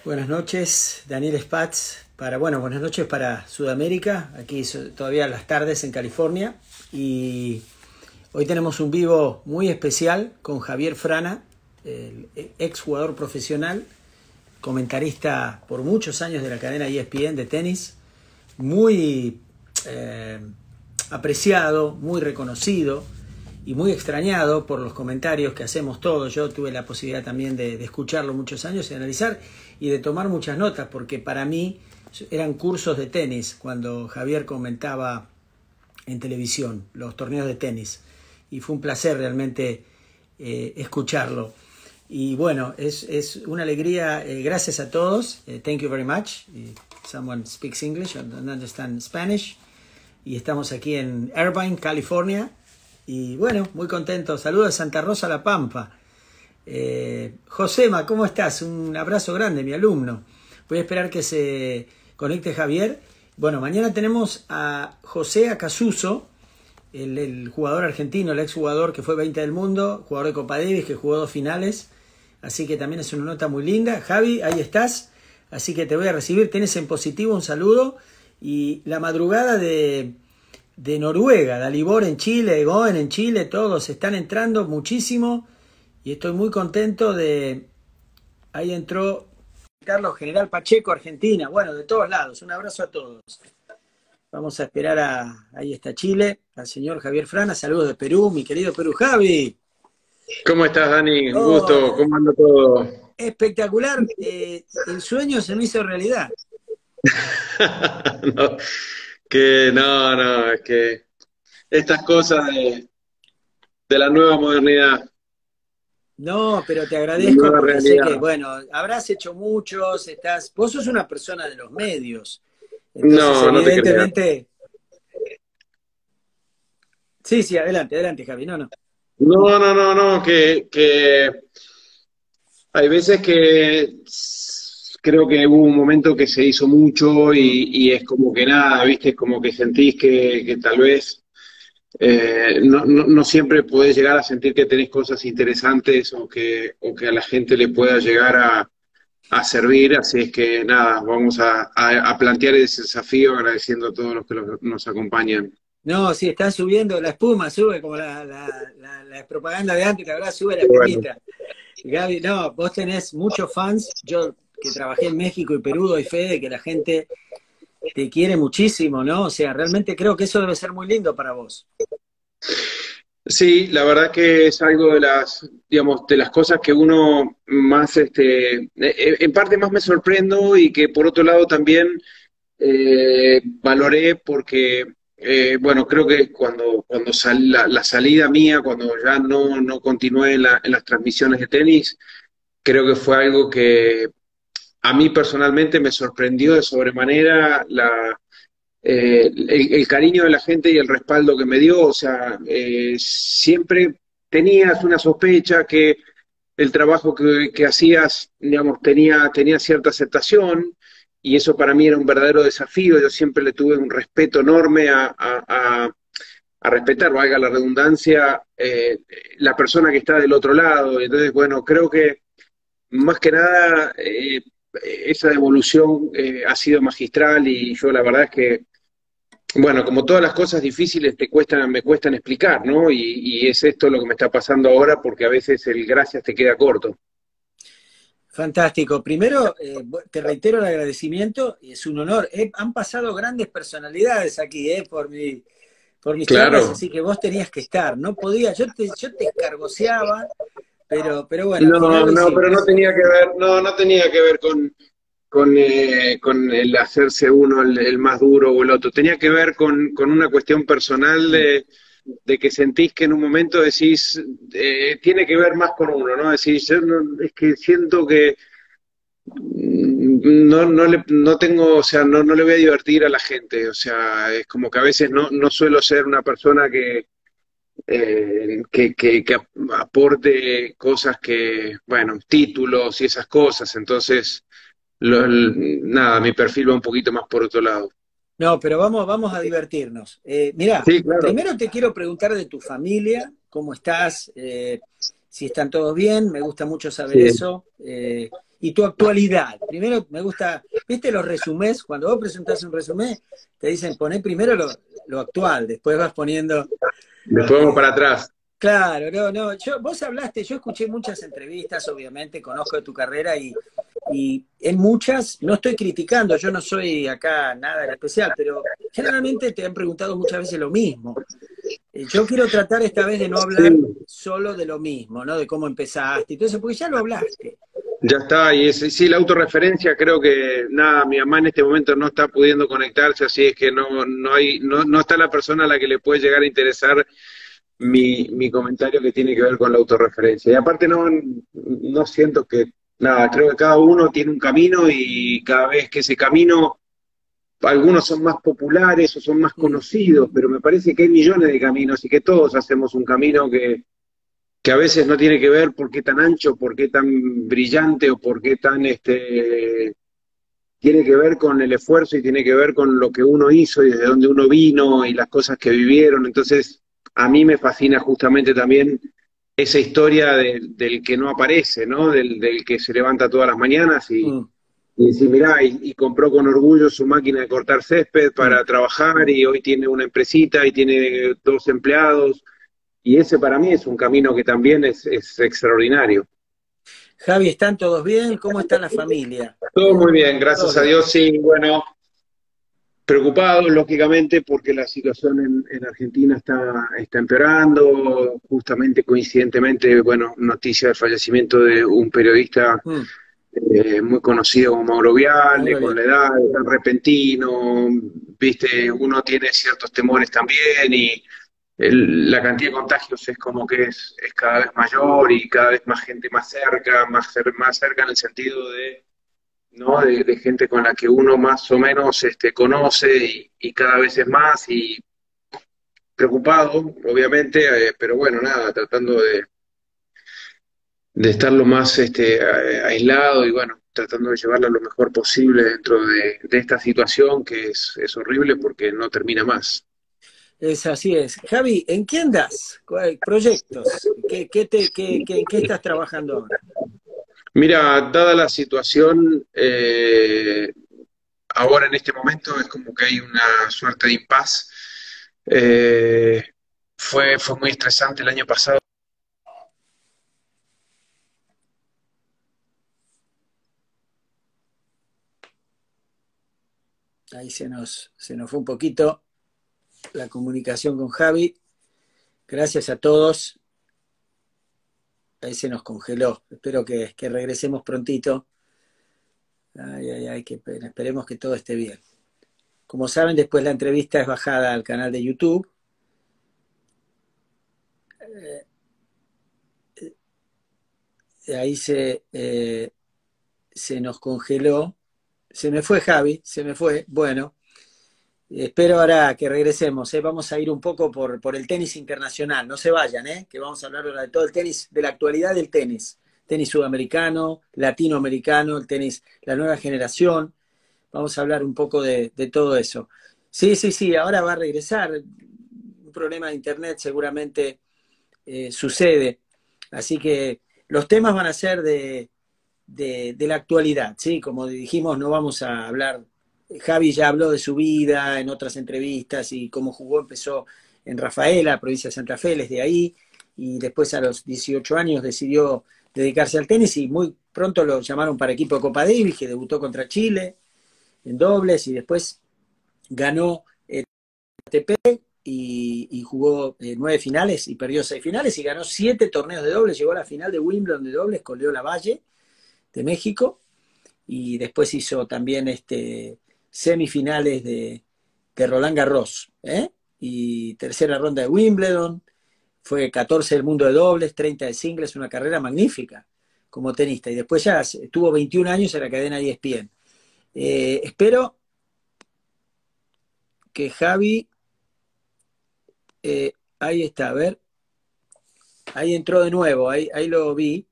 Buenas noches, Daniel Spatz. Buenas noches para Sudamérica, aquí todavía las tardes en California. Y hoy tenemos un vivo muy especial con Javier Frana, el ex jugador profesional, comentarista por muchos años de la cadena ESPN de tenis, muy apreciado, muy reconocido y muy extrañado por los comentarios que hacemos todos. Yo tuve la posibilidad también de escucharlo muchos años y de analizar y de tomar muchas notas, porque para mí eran cursos de tenis cuando Javier comentaba en televisión los torneos de tenis, y fue un placer realmente escucharlo. Y bueno, es una alegría. Gracias a todos. Thank you very much. Someone speaks English and understand Spanish. Y estamos aquí en Irvine, California. Y bueno, muy contento. Saludos a Santa Rosa, La Pampa. Josema, ¿cómo estás? Un abrazo grande, mi alumno. Voy a esperar que se conecte Javier. Bueno, mañana tenemos a José Acasuso, el jugador argentino, el exjugador que fue 20 del mundo, jugador de Copa Davis, que jugó 2 finales. Así que también es una nota muy linda. Javi, ahí estás. Así que te voy a recibir. Tenés en positivo un saludo. Y la madrugada de Noruega, Dalibor en Chile, Goen en Chile, todos están entrando muchísimo. Y estoy muy contento de... Ahí entró Carlos General Pacheco, Argentina. Bueno, de todos lados. Un abrazo a todos. Vamos a esperar ahí está Chile, al señor Javier Frana. Saludos de Perú, mi querido Perú. Javi. ¿Cómo estás, Dani? Un gusto. ¿Cómo anda todo? Espectacular. El sueño se me hizo realidad. No, es que estas cosas de la nueva modernidad, No, pero te la agradezco nueva porque sé realidad. que, bueno, habrás hecho muchos, vos sos una persona de los medios, entonces No, no te creas. evidentemente... Sí, adelante, Javi, no. No, que hay veces que creo que hubo un momento que se hizo mucho y es como que nada, ¿viste? Es como que sentís que tal vez no siempre podés llegar a sentir que tenés cosas interesantes o que a la gente le pueda llegar a servir, así es que nada, vamos a plantear ese desafío agradeciendo a todos los que nos acompañan. No, sí, están subiendo, la espuma sube como la propaganda de antes, la verdad sube la Qué bueno. espumita. Gaby, no, vos tenés muchos fans, yo que trabajé en México y Perú doy fe de que la gente te quiere muchísimo, ¿no? O sea, realmente creo que eso debe ser muy lindo para vos. Sí, la verdad que es algo de digamos, de las cosas que uno más, en parte más me sorprendo y que por otro lado también valoré porque, bueno, creo que cuando la salida mía, cuando ya no continué en las transmisiones de tenis, creo que fue algo que a mí personalmente me sorprendió de sobremanera el cariño de la gente y el respaldo que me dio. O sea, siempre tenías una sospecha que el trabajo que hacías, digamos, tenía cierta aceptación, y eso para mí era un verdadero desafío. Yo siempre le tuve un respeto enorme a respetar, valga la redundancia, la persona que está del otro lado. Entonces, bueno, creo que más que nada esa evolución ha sido magistral, y yo la verdad es que, bueno, como todas las cosas difíciles me cuestan explicar, ¿no? Y es esto lo que me está pasando ahora, porque a veces el gracias te queda corto. Fantástico. Primero, te reitero el agradecimiento y es un honor. Han pasado grandes personalidades aquí, por mis charlas, Claro. así que vos tenías que estar. No podía, yo te escargoseaba, pero bueno, al final No, lo pero no hicimos. tenía que ver, no tenía que ver con el hacerse uno el más duro o el otro. Tenía que ver con una cuestión personal Mm. de que sentís que en un momento decís, tiene que ver más con uno, ¿no? Decís, es que siento que no tengo, o sea, no le voy a divertir a la gente. O sea, es como que a veces no suelo ser una persona que aporte cosas bueno, títulos y esas cosas. Entonces, nada, mi perfil va un poquito más por otro lado. No, pero vamos a divertirnos. Mirá, Sí, claro. primero te quiero preguntar de tu familia, cómo estás, si están todos bien, me gusta mucho saber Sí. eso. y tu actualidad. Primero me gusta, ¿viste los resumés? Cuando vos presentás un resumé, te dicen poné primero lo actual, después vas poniendo... Después vamos para atrás. Claro, no, vos hablaste, yo escuché muchas entrevistas, obviamente, conozco de tu carrera y en muchas, no estoy criticando, yo no soy acá nada en especial, pero generalmente te han preguntado muchas veces lo mismo. Yo quiero tratar esta vez de no Sí, hablar solo de lo mismo, ¿no? De cómo empezaste y todo eso, porque ya lo hablaste. ya está, y sí, la autorreferencia, creo que nada, mi mamá en este momento no está pudiendo conectarse, así es que no está la persona a la que le puede llegar a interesar mi comentario que tiene que ver con la autorreferencia. Y aparte no siento que, nada, creo que cada uno tiene un camino y cada vez que ese camino, algunos son más populares o son más Mm, conocidos, pero me parece que hay millones de caminos y que todos hacemos un camino que a veces no tiene que ver por qué tan ancho, por qué tan brillante o por qué tan tiene que ver con el esfuerzo y tiene que ver con lo que uno hizo y desde dónde uno vino y las cosas que vivieron. Entonces, a mí me fascina justamente también esa historia del que no aparece, ¿no? Del que se levanta todas las mañanas mm, y decir, mirá, y compró con orgullo su máquina de cortar césped mm. para trabajar y hoy tiene una empresita y tiene 2 empleados. Y ese para mí es un camino que también es extraordinario. Javi, ¿están todos bien? ¿Cómo está la familia? Todo muy bien, Todos gracias a bien. Dios, sí, bueno, preocupados, lógicamente, porque la situación en Argentina está empeorando. Justamente, coincidentemente, bueno, noticia del fallecimiento de un periodista Mm, muy conocido como Mauro Viale, ahora con bien. la edad tan repentino, viste, uno tiene ciertos temores también y la cantidad de contagios es como que es cada vez mayor y cada vez más gente más cerca, más cerca en el sentido de ¿no? De gente con la que uno más o menos conoce y cada vez es más y preocupado, obviamente, pero bueno, nada, tratando de estar lo más aislado y bueno, tratando de llevarla lo mejor posible dentro de esta situación que es horrible porque no termina más. Es así es. Javi, ¿en qué andas? ¿Proyectos? ¿En qué estás trabajando ahora? Mira, dada la situación, ahora en este momento es como que hay una suerte de impas. Eh, fue muy estresante el año pasado. Ahí se nos fue un poquito la comunicación con Javi. Gracias a todos. Ahí se nos congeló. Espero que regresemos prontito. Ay, ay, ay, qué pena. Esperemos que todo esté bien. Como saben, después la entrevista es bajada al canal de YouTube. Ahí se nos congeló. Se me fue Javi, se me fue. Bueno, espero ahora que regresemos. Vamos a ir un poco por el tenis internacional. No se vayan, que vamos a hablar ahora de todo el tenis, de la actualidad del tenis. Tenis sudamericano, latinoamericano, el tenis, la nueva generación. Vamos a hablar un poco de todo eso. Sí, sí, sí, ahora va a regresar. Un problema de internet seguramente sucede. Así que los temas van a ser de la actualidad, ¿sí? Como dijimos, no vamos a hablar. Javi ya habló de su vida en otras entrevistas y cómo jugó, empezó en Rafaela, provincia de Santa Fe, él es de ahí, y después a los 18 años decidió dedicarse al tenis y muy pronto lo llamaron para equipo de Copa Davis, que debutó contra Chile en dobles y después ganó el ATP y jugó 9 finales y perdió 6 finales y ganó 7 torneos de dobles, llegó a la final de Wimbledon de dobles con Leo Lavalle de México y después hizo también semifinales de Roland Garros, y tercera ronda de Wimbledon, fue 14 del mundo de dobles, 30 de singles, una carrera magnífica como tenista, y después ya tuvo 21 años en la cadena ESPN. Espero que Javi, ahí está, a ver, ahí entró de nuevo, ahí lo vi,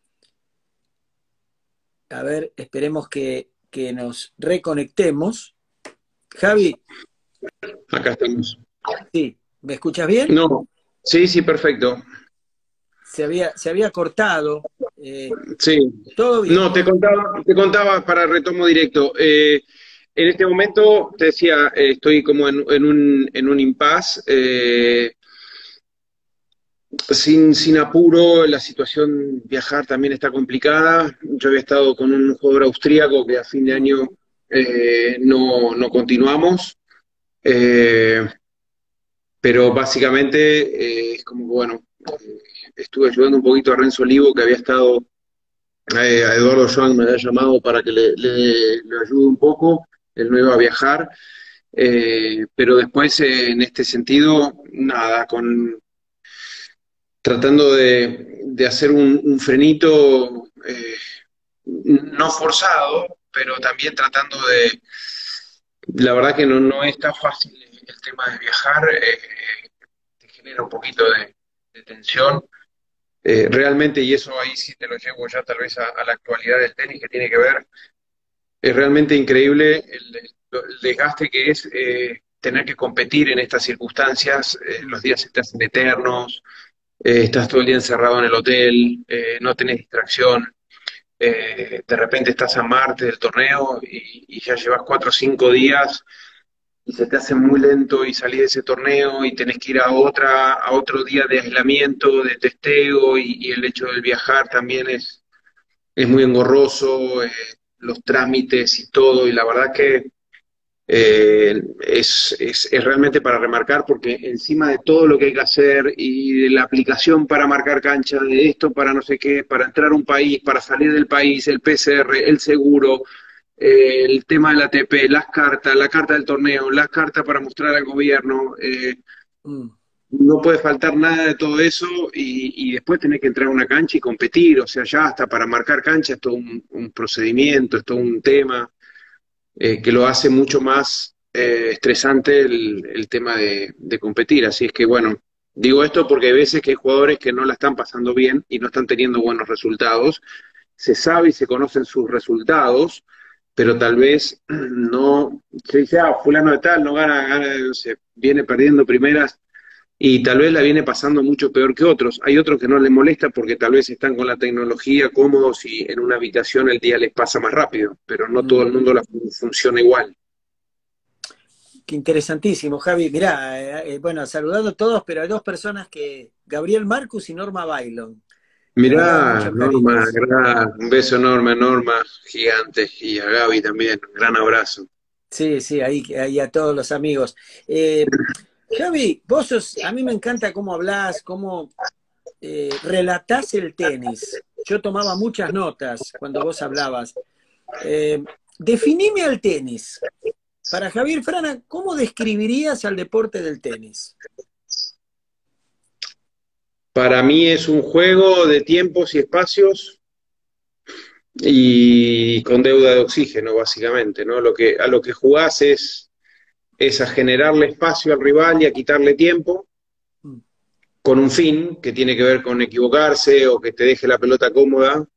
a ver, esperemos que nos reconectemos. Javi, Acá estamos. sí, ¿me escuchas bien? No, sí, sí, perfecto. Se había cortado Sí, ¿Todo bien? no, te contaba para retomo directo. En este momento, te decía, estoy como en un impasse, sin apuro, la situación viajar también está complicada. Yo había estado con un jugador austríaco que a fin de Mm, año no continuamos, eh, pero básicamente es como, bueno, estuve ayudando un poquito a Renzo Olivo, que había estado a Eduardo Joan me había llamado para que le ayude un poco, él no iba a viajar, pero después en este sentido, nada, tratando de hacer un frenito no forzado, pero también tratando la verdad que no está fácil el tema de viajar, te genera un poquito de tensión. Realmente, y eso ahí sí te lo llevo ya tal vez a la actualidad del tenis, que tiene que ver. Es realmente increíble el desgaste que es tener que competir en estas circunstancias. mm, Los días se te hacen eternos, estás todo el día encerrado en el hotel, no tenés distracción. De repente estás a Marte del torneo y ya llevas 4 o 5 días y se te hace muy lento y salís de ese torneo y tenés que ir a otro día de aislamiento, de testeo y el hecho del viajar también es muy engorroso, los trámites y todo, y la verdad que es realmente para remarcar porque encima de todo lo que hay que hacer y de la aplicación para marcar cancha, de esto para no sé qué, para entrar a un país, para salir del país, el PCR, el seguro, el tema del ATP, las cartas, la carta del torneo, las cartas para mostrar al gobierno, mm. no puede faltar nada de todo eso y después tener que entrar a una cancha y competir, o sea, ya hasta para marcar cancha es todo un procedimiento, es todo un tema que lo hace mucho más estresante el tema de competir. Así es que, bueno, digo esto porque hay veces que hay jugadores que no la están pasando bien y no están teniendo buenos resultados. Se sabe y se conocen sus resultados, pero tal vez no se dice, ah, fulano de tal no gana, no sé, viene perdiendo primeras y tal vez la viene pasando mucho peor que otros. Hay otros que no les molesta porque tal vez están con la tecnología cómodos y en una habitación el día les pasa más rápido, pero no todo Mm. el mundo funciona igual. Qué interesantísimo, Javi. Mirá, bueno, saludando a todos, pero hay dos personas Gabriel Marcus y Norma Bailon. Te mandaban Mirá, muchos Norma, cariños. un beso enorme a Norma, gigante, y a Gaby también, un gran abrazo. Sí, sí, ahí a todos los amigos. Javi, a mí me encanta cómo hablás, cómo relatás el tenis. Yo tomaba muchas notas cuando vos hablabas. Eh, Definime al tenis. Para Javier Frana, ¿cómo describirías al deporte del tenis? Para mí es un juego de tiempos y espacios y con deuda de oxígeno, básicamente, ¿no? A lo que jugás es a generarle espacio al rival y a quitarle tiempo Mm, con un fin que tiene que ver con equivocarse o que te deje la pelota cómoda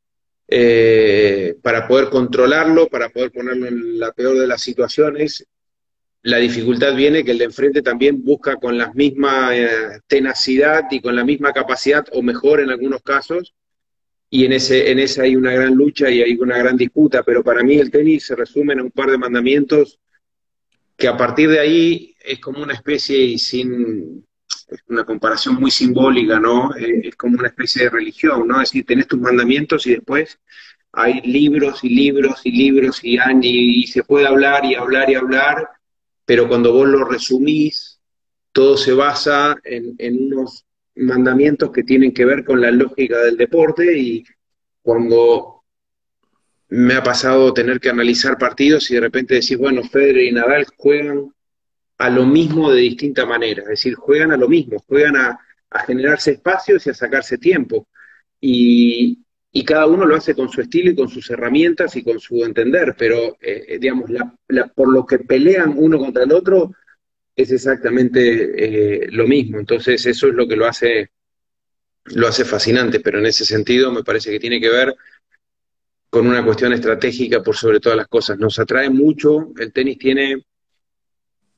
para poder controlarlo, para poder ponerlo en la peor de las situaciones. La dificultad viene que el de enfrente también busca con la misma tenacidad y con la misma capacidad, o mejor en algunos casos, y en ese hay una gran lucha y hay una gran disputa, pero para mí el tenis se resume en un par de mandamientos que a partir de ahí es como una especie, y sin una comparación muy simbólica, ¿no? Es como una especie de religión, ¿no? Es decir, tenés tus mandamientos y después hay libros y libros y libros y se puede hablar y hablar y hablar, pero cuando vos lo resumís, todo se basa en unos mandamientos que tienen que ver con la lógica del deporte y cuando me ha pasado tener que analizar partidos y de repente decís, bueno, Federer y Nadal juegan a lo mismo de distinta manera, es decir, juegan a lo mismo, juegan a generarse espacios y a sacarse tiempo. Y cada uno lo hace con su estilo y con sus herramientas y con su entender, pero digamos, por lo que pelean uno contra el otro es exactamente lo mismo. Entonces eso es lo que lo hace fascinante, pero en ese sentido me parece que tiene que ver con una cuestión estratégica por sobre todas las cosas. Nos atrae mucho, el tenis tiene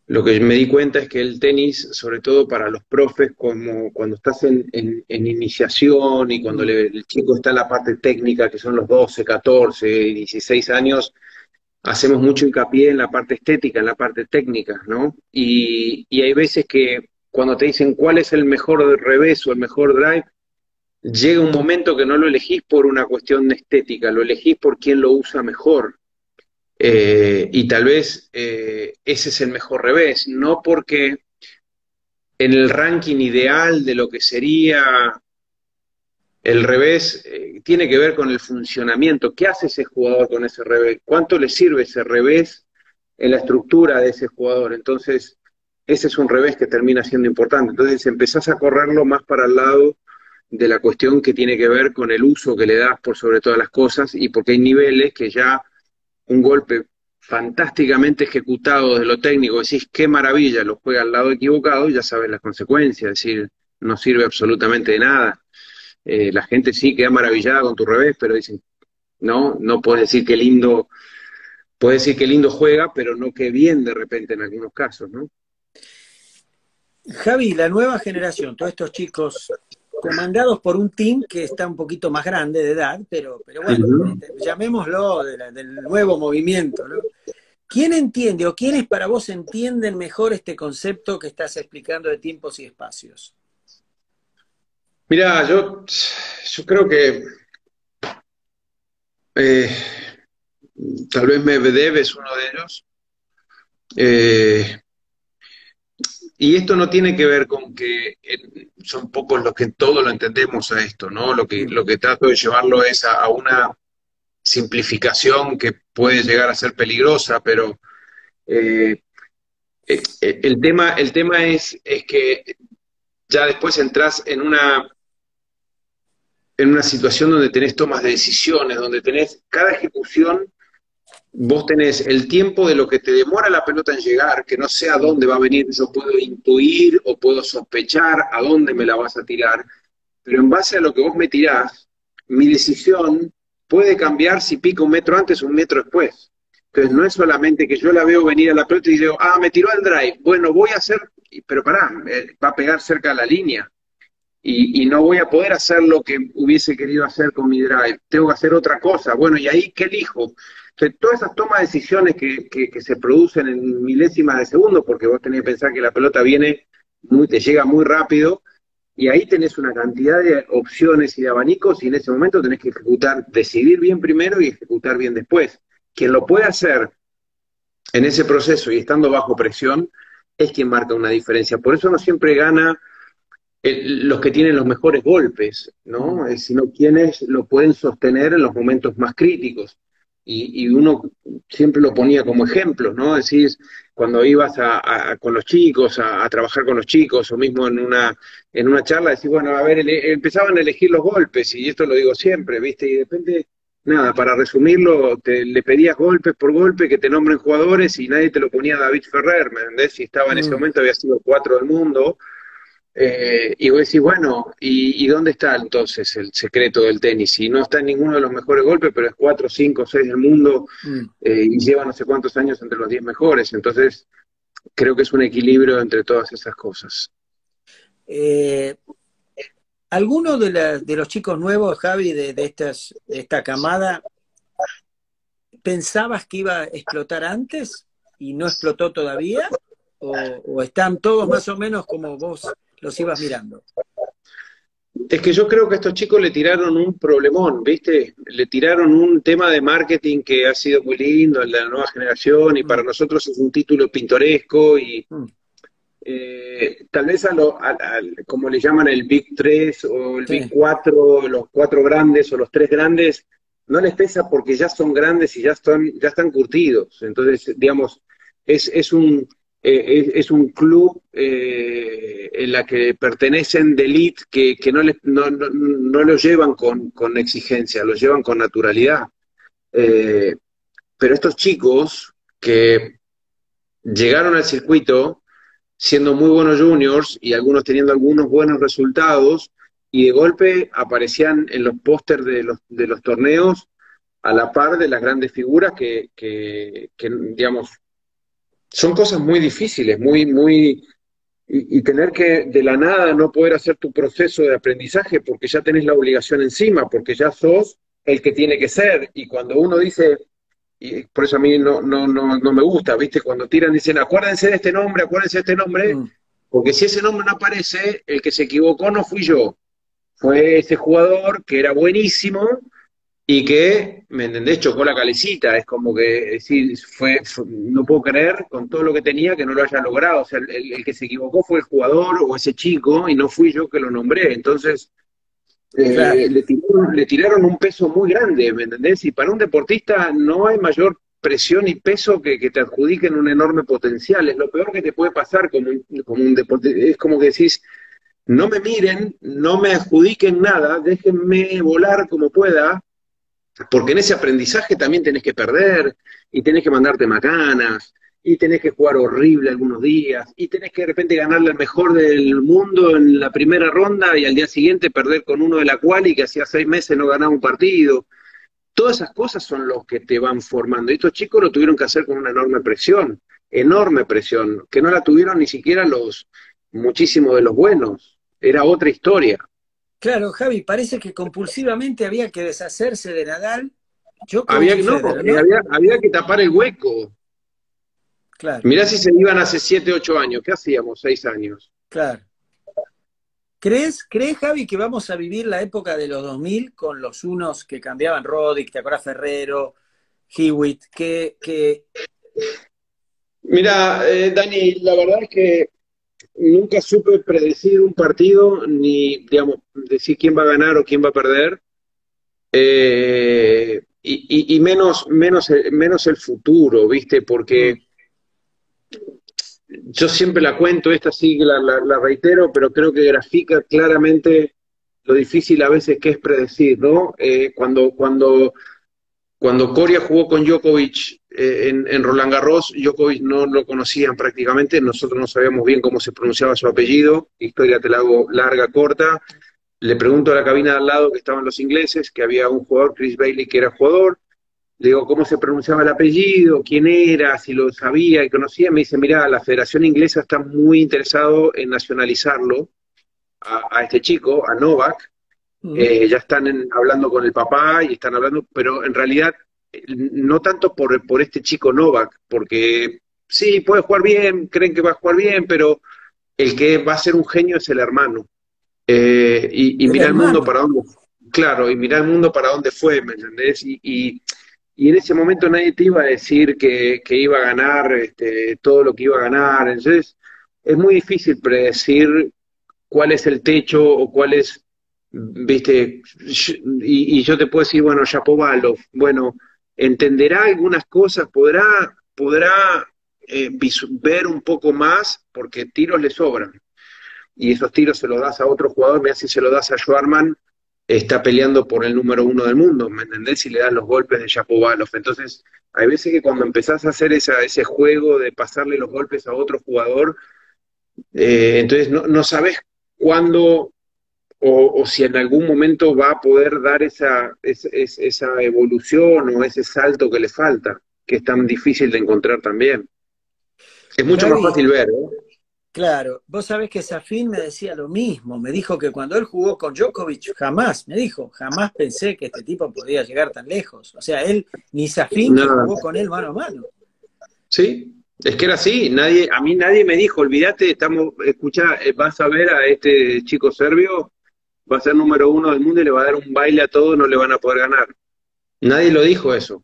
lo que me di cuenta es que el tenis, sobre todo para los profes, como cuando estás en iniciación y cuando Mm. el chico está en la parte técnica, que son los 12, 14, 16 años, hacemos mucho hincapié en la parte estética, en la parte técnica, ¿no? Y hay veces que cuando te dicen cuál es el mejor revés o el mejor drive, llega un momento que no lo elegís por una cuestión de estética, lo elegís por quién lo usa mejor. Y tal vez ese es el mejor revés, no porque en el ranking ideal de lo que sería el revés tiene que ver con el funcionamiento. ¿Qué hace ese jugador con ese revés? ¿Cuánto le sirve ese revés en la estructura de ese jugador? Entonces, ese es un revés que termina siendo importante. Entonces, empezás a correrlo más para el lado de la cuestión que tiene que ver con el uso que le das por sobre todas las cosas y porque hay niveles que ya un golpe fantásticamente ejecutado de lo técnico, decís qué maravilla, lo juega al lado equivocado y ya sabes las consecuencias, es decir, no sirve absolutamente de nada. La gente sí queda maravillada con tu revés, pero dicen, no, no puedes decir qué lindo, puedes decir qué lindo juega, pero no qué bien de repente en algunos casos, ¿no? Javi, la nueva generación, todos estos chicos comandados por un team que está un poquito más grande de edad, pero bueno, Ujú. llamémoslo del nuevo movimiento, ¿no? ¿Quién entiende o quiénes para vos entienden mejor este concepto que estás explicando de tiempos y espacios? Mira, yo creo que eh, tal vez Medvedev es uno de ellos. Eh, y esto no tiene que ver con que son pocos los que todo lo entendemos a esto, ¿no? Mm. Lo que trato de llevarlo es a una simplificación que puede llegar a ser peligrosa, pero eh, el tema es que ya después entras en una situación donde tenés tomas de decisiones, donde tenés cada ejecución, vos tenés el tiempo de lo que te demora la pelota en llegar, que no sé a Mm. dónde va a venir, yo puedo intuir o puedo sospechar a dónde me la vas a tirar, pero en base a lo que vos me tirás, mi decisión puede cambiar si pica un metro antes o un metro después. Entonces no es solamente que yo la veo venir a la pelota y digo, ah, me tiró el drive, bueno, voy a hacer, pero pará, va a pegar cerca de la línea y no voy a poder hacer lo que hubiese querido hacer con mi drive, tengo que hacer otra cosa, bueno, ¿y ahí qué elijo? Entonces, todas esas tomas de decisiones que se producen en milésimas de segundo, porque vos tenés que pensar que la pelota viene, te llega muy rápido, y ahí tenés una cantidad de opciones y de abanicos, y en ese momento tenés que ejecutar, decidir bien primero y ejecutar bien después. Quien lo puede hacer en ese proceso y estando bajo presión es quien marca una diferencia. Por eso no siempre gana los que tienen los mejores golpes, Mm. ¿no? Sino quienes lo pueden sostener en los momentos más críticos. Y uno siempre lo ponía como ejemplo, ¿no? Decís, cuando ibas con los chicos, a trabajar con los chicos, o mismo en una charla, decís, bueno, a ver, empezaban a elegir los golpes, y esto lo digo siempre, ¿viste? Y depende, nada, para resumirlo, le pedías golpes por golpe que te nombren jugadores y nadie te lo ponía a David Ferrer, ¿me entendés? Si estaba en ese Mm. momento, había sido 4 del mundo, y vos decís, bueno, ¿y dónde está entonces el secreto del tenis? Si no está en ninguno de los mejores golpes, pero es 4, 5, 6 del mundo Mm. y lleva no sé cuántos años entre los 10 mejores. Entonces, creo que es un equilibrio entre todas esas cosas. Eh, ¿Alguno de los chicos nuevos, Javi, de esta camada, pensabas que iba a explotar antes y no explotó todavía? O están todos más o menos como vos los ibas mirando? Es que yo creo que a estos chicos le tiraron un problemón, ¿viste? Le tiraron un tema de marketing que ha sido muy lindo, el de la nueva generación, y para Mm. nosotros es un título pintoresco y Mm. tal vez como le llaman el Big 3 o el Big Sí. 4, los cuatro grandes o los tres grandes, no les pesa porque ya son grandes y ya están curtidos. Entonces, digamos, es es un club en la que pertenecen de elite que no lo llevan con exigencia, lo llevan con naturalidad. Eh, pero estos chicos que llegaron al circuito siendo muy buenos juniors y algunos teniendo algunos buenos resultados, y de golpe aparecían en los pósters de los torneos a la par de las grandes figuras digamos, son cosas muy difíciles, y tener que de la nada no poder hacer tu proceso de aprendizaje porque ya tenés la obligación encima, porque ya sos el que tiene que ser. Y cuando uno dice, y por eso a mí no me gusta, ¿viste? Cuando tiran, dicen, acuérdense de este nombre, Mm, porque si ese nombre no aparece, el que se equivocó no fui yo, fue ese jugador que era buenísimo y que, ¿me entendés? Chocó la calecita, es como que, decir, no puedo creer con todo lo que tenía que no lo haya logrado, o sea, el que se equivocó fue el jugador o ese chico y no fui yo que lo nombré, entonces claro. le tiraron un peso muy grande, ¿me entendés? Y para un deportista no hay mayor presión y peso que te adjudiquen un enorme potencial, es lo peor que te puede pasar como un deportista, es como que decís, no me miren, no me adjudiquen nada, déjenme volar como pueda, porque en ese aprendizaje también tenés que perder, y tenés que mandarte macanas, y tenés que jugar horrible algunos días, y tenés que de repente ganarle al mejor del mundo en la primera ronda y al día siguiente perder con uno de la quali que hacía 6 meses no ganaba un partido. Todas esas cosas son los que te van formando. Y estos chicos lo tuvieron que hacer con una enorme presión, que no la tuvieron ni siquiera muchísimos de los buenos. Era otra historia. Claro, Javi, parece que compulsivamente había que deshacerse de Nadal, Djokovic y No, Federer, ¿no? había que tapar el hueco. Claro, Mirá si se iban hace 7, 8 años. ¿Qué hacíamos? 6 años. claro. ¿Crees, Javi, que vamos a vivir la época de los 2000 con los unos que cambiaban Roddick, te acuerdas Ferrero, Hewitt, que Mira, Dani, la verdad es que nunca supe predecir un partido ni, digamos, decir quién va a ganar o quién va a perder. Y menos el futuro, ¿viste? Porque mm, yo siempre la cuento, esta sí que la reitero, pero creo que grafica claramente lo difícil a veces que es predecir, ¿no? Cuando Coria jugó con Djokovic en Roland Garros, Djokovic no lo conocían prácticamente, nosotros no sabíamos bien cómo se pronunciaba su apellido, historia te la hago larga, corta. Le pregunto a la cabina de al lado que estaban los ingleses, que había un jugador, Chris Bailey, que era jugador. Le digo cómo se pronunciaba el apellido, quién era, si lo sabía y conocía. Me dice, mira, la Federación Inglesa está muy interesado en nacionalizarlo a este chico, a Novak. mm, Ya están hablando con el papá y están hablando, pero en realidad no tanto por este chico Novak, porque sí, puede jugar bien, creen que va a jugar bien, pero el que va a ser un genio es el hermano. Y el mira el mundo hermano. para dónde, claro, y mira el mundo para dónde fue, ¿me entendés? Y en ese momento nadie te iba a decir que iba a ganar todo lo que iba a ganar. Entonces, es muy difícil predecir cuál es el techo o cuál es, viste, y yo te puedo decir, bueno, Shapovalov, bueno, entenderá algunas cosas, podrá ver un poco más, porque tiros le sobran y esos tiros se los das a otro jugador, mira si se los das a Schwarman, está peleando por el número uno del mundo, ¿me entendés? Si le das los golpes de Shapovalov. Entonces, hay veces que cuando empezás a hacer ese juego de pasarle los golpes a otro jugador, entonces no sabes cuándo o si en algún momento va a poder dar esa evolución o ese salto que le falta, que es tan difícil de encontrar también. Es mucho más Javi, fácil ver, ¿eh? claro, vos sabés que Safin me decía lo mismo, me dijo que cuando él jugó con Djokovic, jamás, me dijo, jamás pensé que este tipo podía llegar tan lejos. O sea, él, ni Safin que Nada. jugó con él mano a mano. Sí, es que era así, a mí nadie me dijo, olvídate, escucha, vas a ver a este chico serbio, va a ser número uno del mundo y le va a dar un baile a todos, no le van a poder ganar. Nadie lo dijo eso,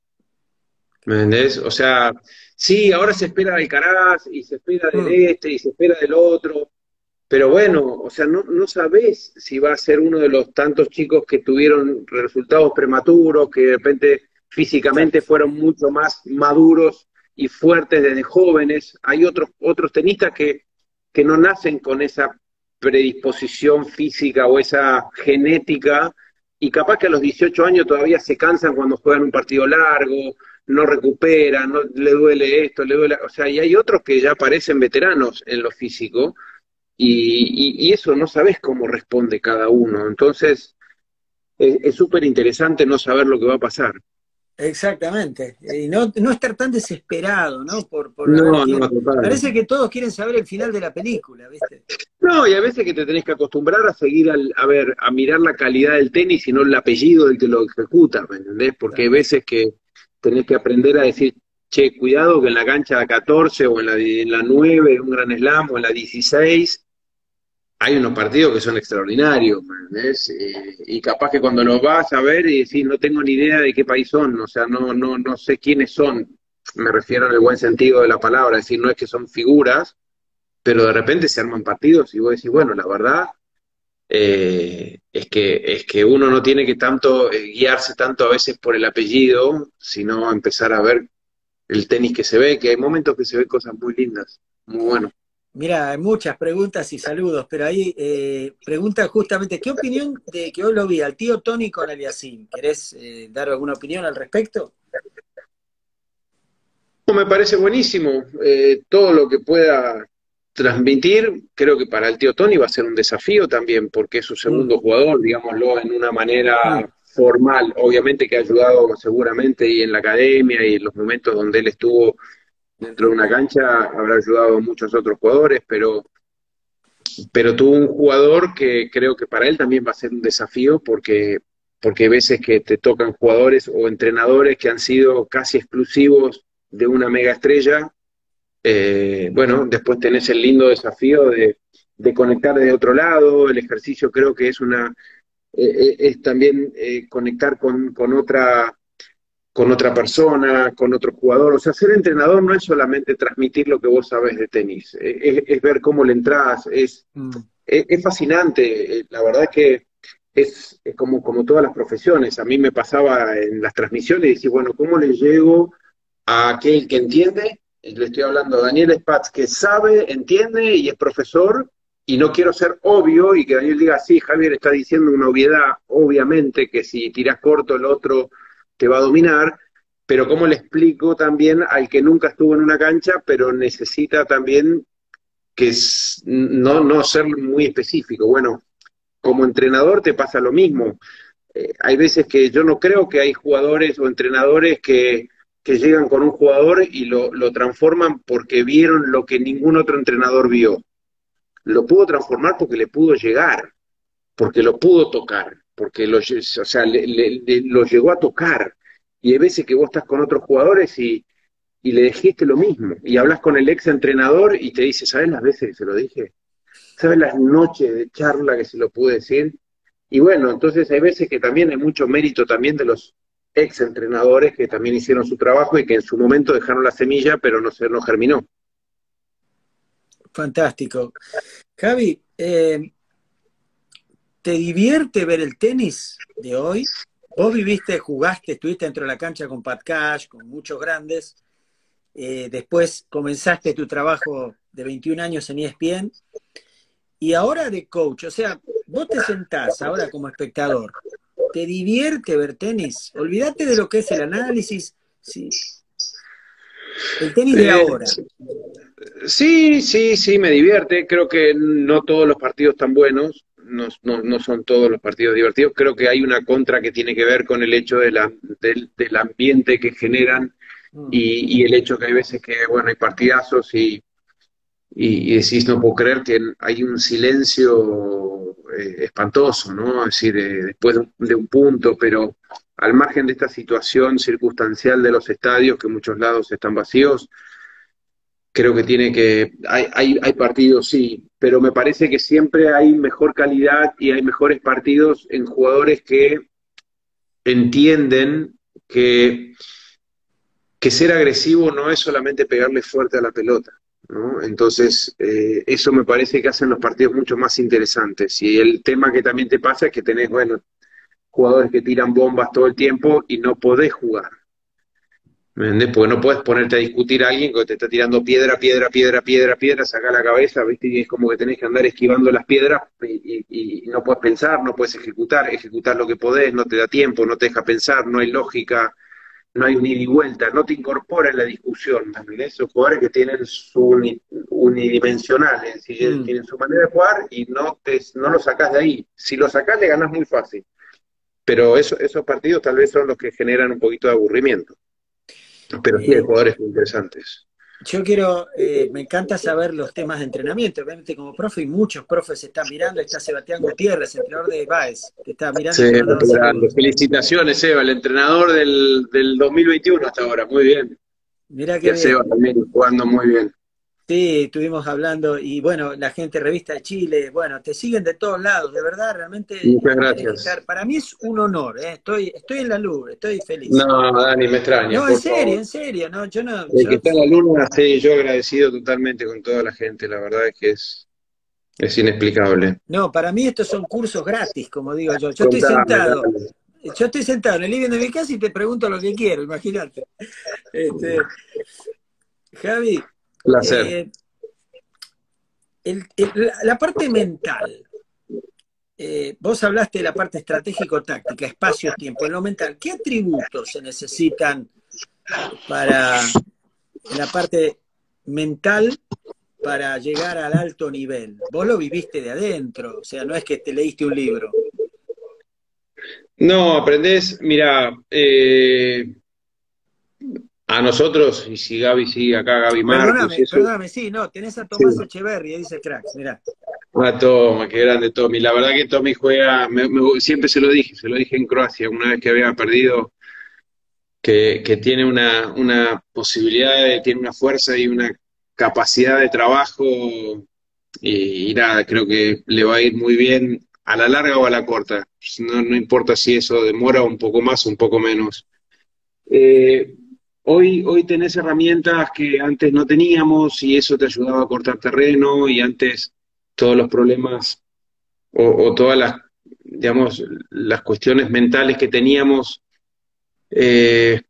¿me entendés? O sea, sí, ahora se espera de Alcaraz y se espera del Mm, y se espera del otro, pero bueno, o sea, no sabés si va a ser uno de los tantos chicos que tuvieron resultados prematuros, que de repente físicamente exacto. fueron mucho más maduros y fuertes desde jóvenes. Hay otros tenistas que no nacen con esa predisposición física o esa genética y capaz que a los 18 años todavía se cansan cuando juegan un partido largo, no recuperan, no, le duele esto, le duele, o sea, y hay otros que ya parecen veteranos en lo físico y eso no sabes cómo responde cada uno. Entonces, es súper interesante no saber lo que va a pasar. Exactamente. Y no estar tan desesperado, ¿no? Por a ver No, no, quién. total. Parece que todos quieren saber el final de la película, ¿viste? No, y a veces que te tenés que acostumbrar a seguir a ver, a mirar la calidad del tenis y no el apellido del que lo ejecuta, ¿me entendés? Porque hay veces que tenés que aprender a decir, che, cuidado que en la cancha 14 o en la 9 un gran slam o en la 16 hay unos partidos que son extraordinarios, ¿me entendés? Y capaz que cuando los vas a ver y decís, no tengo ni idea de qué país son, o sea, no sé quiénes son, me refiero en el buen sentido de la palabra, es decir, no es que son figuras, pero de repente se arman partidos y vos decís, bueno, la verdad es que uno no tiene que tanto guiarse tanto a veces por el apellido, sino empezar a ver el tenis que se ve, que hay momentos que se ven cosas muy lindas, muy bueno. Mira, hay muchas preguntas y saludos, pero ahí pregunta justamente, ¿qué opinión de que hoy lo vi al tío Tony con Aliassime? ¿Querés dar alguna opinión al respecto? Me parece buenísimo. Todo lo que pueda transmitir, creo que para el tío Tony va a ser un desafío también, porque es su Mm, segundo jugador, digámoslo, en una manera mm. formal. Obviamente que ha ayudado seguramente y en la academia y en los momentos donde él estuvo dentro de una cancha, habrá ayudado a muchos otros jugadores, pero tuvo un jugador que creo que para él también va a ser un desafío, porque hay veces que te tocan jugadores o entrenadores que han sido casi exclusivos de una mega estrella. Bueno, después tenés el lindo desafío de conectar de otro lado. El ejercicio creo que es también conectar con otra persona, con otro jugador. O sea, ser entrenador no es solamente transmitir lo que vos sabés de tenis, es ver cómo le entrás, Mm. es fascinante. La verdad es que es como todas las profesiones. A mí me pasaba en las transmisiones y decir, bueno, ¿cómo le llego a aquel que entiende? Le estoy hablando a Daniel Spatz, que sabe, entiende y es profesor, y no quiero ser obvio y que Daniel diga, sí, Javier está diciendo una obviedad, obviamente que si tirás corto el otro te va a dominar, pero ¿cómo le explico también al que nunca estuvo en una cancha, pero necesita también no ser muy específico? Bueno, como entrenador te pasa lo mismo. Hay veces que yo no creo que hay jugadores o entrenadores que llegan con un jugador y lo transforman porque vieron lo que ningún otro entrenador vio. Lo pudo transformar porque le pudo llegar, porque lo pudo tocar, porque o sea, lo llegó a tocar. Y hay veces que vos estás con otros jugadores y le dijiste lo mismo. Y hablas con el ex entrenador y te dice, ¿sabes las veces que se lo dije? ¿Sabes las noches de charla que se lo pude decir? Y bueno, entonces hay veces que también hay mucho mérito también de los ex entrenadores que también hicieron su trabajo y que en su momento dejaron la semilla, pero no germinó. Fantástico. Javi, ¿te divierte ver el tenis de hoy? Vos viviste, jugaste, estuviste dentro de la cancha con Pat Cash, con muchos grandes. Después comenzaste tu trabajo de 21 años en ESPN y ahora de coach. O sea, vos te sentás ahora como espectador. ¿Te divierte ver tenis? Olvídate de lo que es el análisis. Sí, el tenis de Eh, ahora. sí, sí, sí, me divierte. Creo que no todos los partidos tan buenos, no son todos los partidos divertidos. Creo que hay una contra que tiene que ver con el hecho del ambiente que generan Mm. y el hecho que hay veces que, bueno, hay partidazos y decís, no puedo creer que hay un silencio espantoso, ¿no? Es decir, después de un punto, pero al margen de esta situación circunstancial de los estadios, que en muchos lados están vacíos, creo que hay partidos, sí, pero me parece que siempre hay mejor calidad y hay mejores partidos en jugadores que entienden que ser agresivo no es solamente pegarle fuerte a la pelota, ¿no? Entonces, eso me parece que hacen los partidos mucho más interesantes. Y el tema que también te pasa es que tenés, bueno, jugadores que tiran bombas todo el tiempo y no podés jugar. ¿Me entendés? Porque no puedes ponerte a discutir a alguien que te está tirando piedra, piedra, piedra, piedra, piedra, saca la cabeza, ¿viste? Y es como que tenés que andar esquivando las piedras y no puedes pensar, no puedes ejecutar lo que podés, no te da tiempo, no te deja pensar, no hay lógica, no hay un ida y vuelta, no te incorpora en la discusión, ¿me entendés? Son jugadores que tienen su unidimensional, es decir, Mm. tienen su manera de jugar y no lo sacás de ahí. Si lo sacás, le ganás muy fácil. pero esos partidos tal vez son los que generan un poquito de aburrimiento. Pero sí hay Eh, jugadores muy interesantes. yo quiero, me encanta saber los temas de entrenamiento. Obviamente como profe, y muchos profes se están mirando. Está Sebastián Gutiérrez, entrenador de Baez, que está mirando Sí, y te manda los grande. saludos. Felicitaciones, Eva, el entrenador del 2021 hasta ahora. Muy bien. Mirá Y qué a Seba bien. también jugando muy bien. Sí, estuvimos hablando y bueno, la gente Revista de Chile, bueno, te siguen de todos lados, de verdad, realmente Muchas tenés que gracias. estar. Para mí es un honor, ¿eh? Estoy en la luz, estoy feliz. No, Dani, me extraña, No, por favor. en serio, no, yo no, El que está en la luna, sí, yo agradecido totalmente con toda la gente. La verdad es que es inexplicable. no, para mí estos son cursos gratis, como digo yo. Contame, dale. Yo estoy sentado en el living de mi casa y te pregunto lo que quiero, imagínate. Este, Javi, Placer. eh, la parte mental. Vos hablaste de la parte estratégico-táctica, espacio-tiempo. En lo mental, ¿qué atributos se necesitan para en la parte mental para llegar al alto nivel? Vos lo viviste de adentro, o sea, no es que te leíste un libro. No, aprendés, mira, a nosotros, y si Gaby sigue acá, Gaby Marcos y Perdóname, eso, perdóname, sí, no, tenés a sí. Tomás Echeverry, dice Cracks, mirá. Ah, Toma, qué grande Tommy. La verdad que Tommy juega, siempre se lo dije en Croacia, una vez que había perdido, que tiene una posibilidad, tiene una fuerza y una capacidad de trabajo, y nada, creo que le va a ir muy bien a la larga o a la corta. No, no importa si eso demora un poco más o un poco menos. Eh, hoy tenés herramientas que antes no teníamos y eso te ayudaba a cortar terreno y antes todos los problemas o todas las, digamos, las cuestiones mentales que teníamos eh,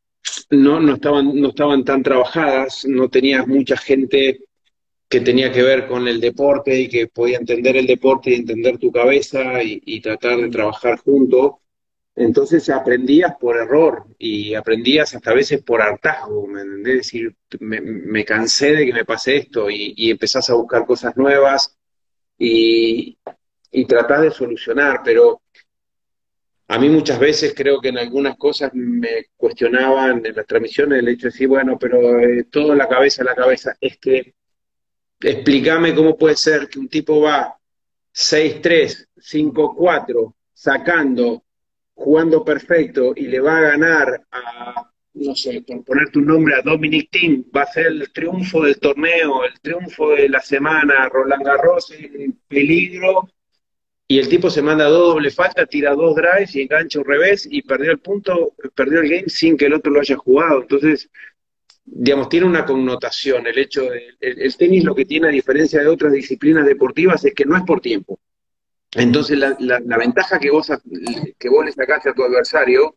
no estaban tan trabajadas, no tenías mucha gente que tenía que ver con el deporte y que podía entender el deporte y entender tu cabeza y tratar de Mm. trabajar juntos. Entonces aprendías por error y aprendías hasta a veces por hartazgo, ¿me entendés? Es decir, me cansé de que me pase esto y empezás a buscar cosas nuevas y, y tratás de solucionar, pero a mí muchas veces creo que en algunas cosas me cuestionaban en las transmisiones el hecho de decir, bueno, pero todo en la cabeza, es que explícame cómo puede ser que un tipo va 6-3, 5-4, sacando, jugando perfecto y le va a ganar a, no sé, por ponerte un nombre, a Dominic Thiem, va a ser el triunfo del torneo, el triunfo de la semana, Roland Garros en peligro, y el tipo se manda dos doble falta, tira dos drives y engancha un revés y perdió el punto, perdió el game sin que el otro lo haya jugado. Entonces, digamos, tiene una connotación el hecho de, el tenis lo que tiene a diferencia de otras disciplinas deportivas es que no es por tiempo. Entonces, la ventaja que vos le sacás a tu adversario,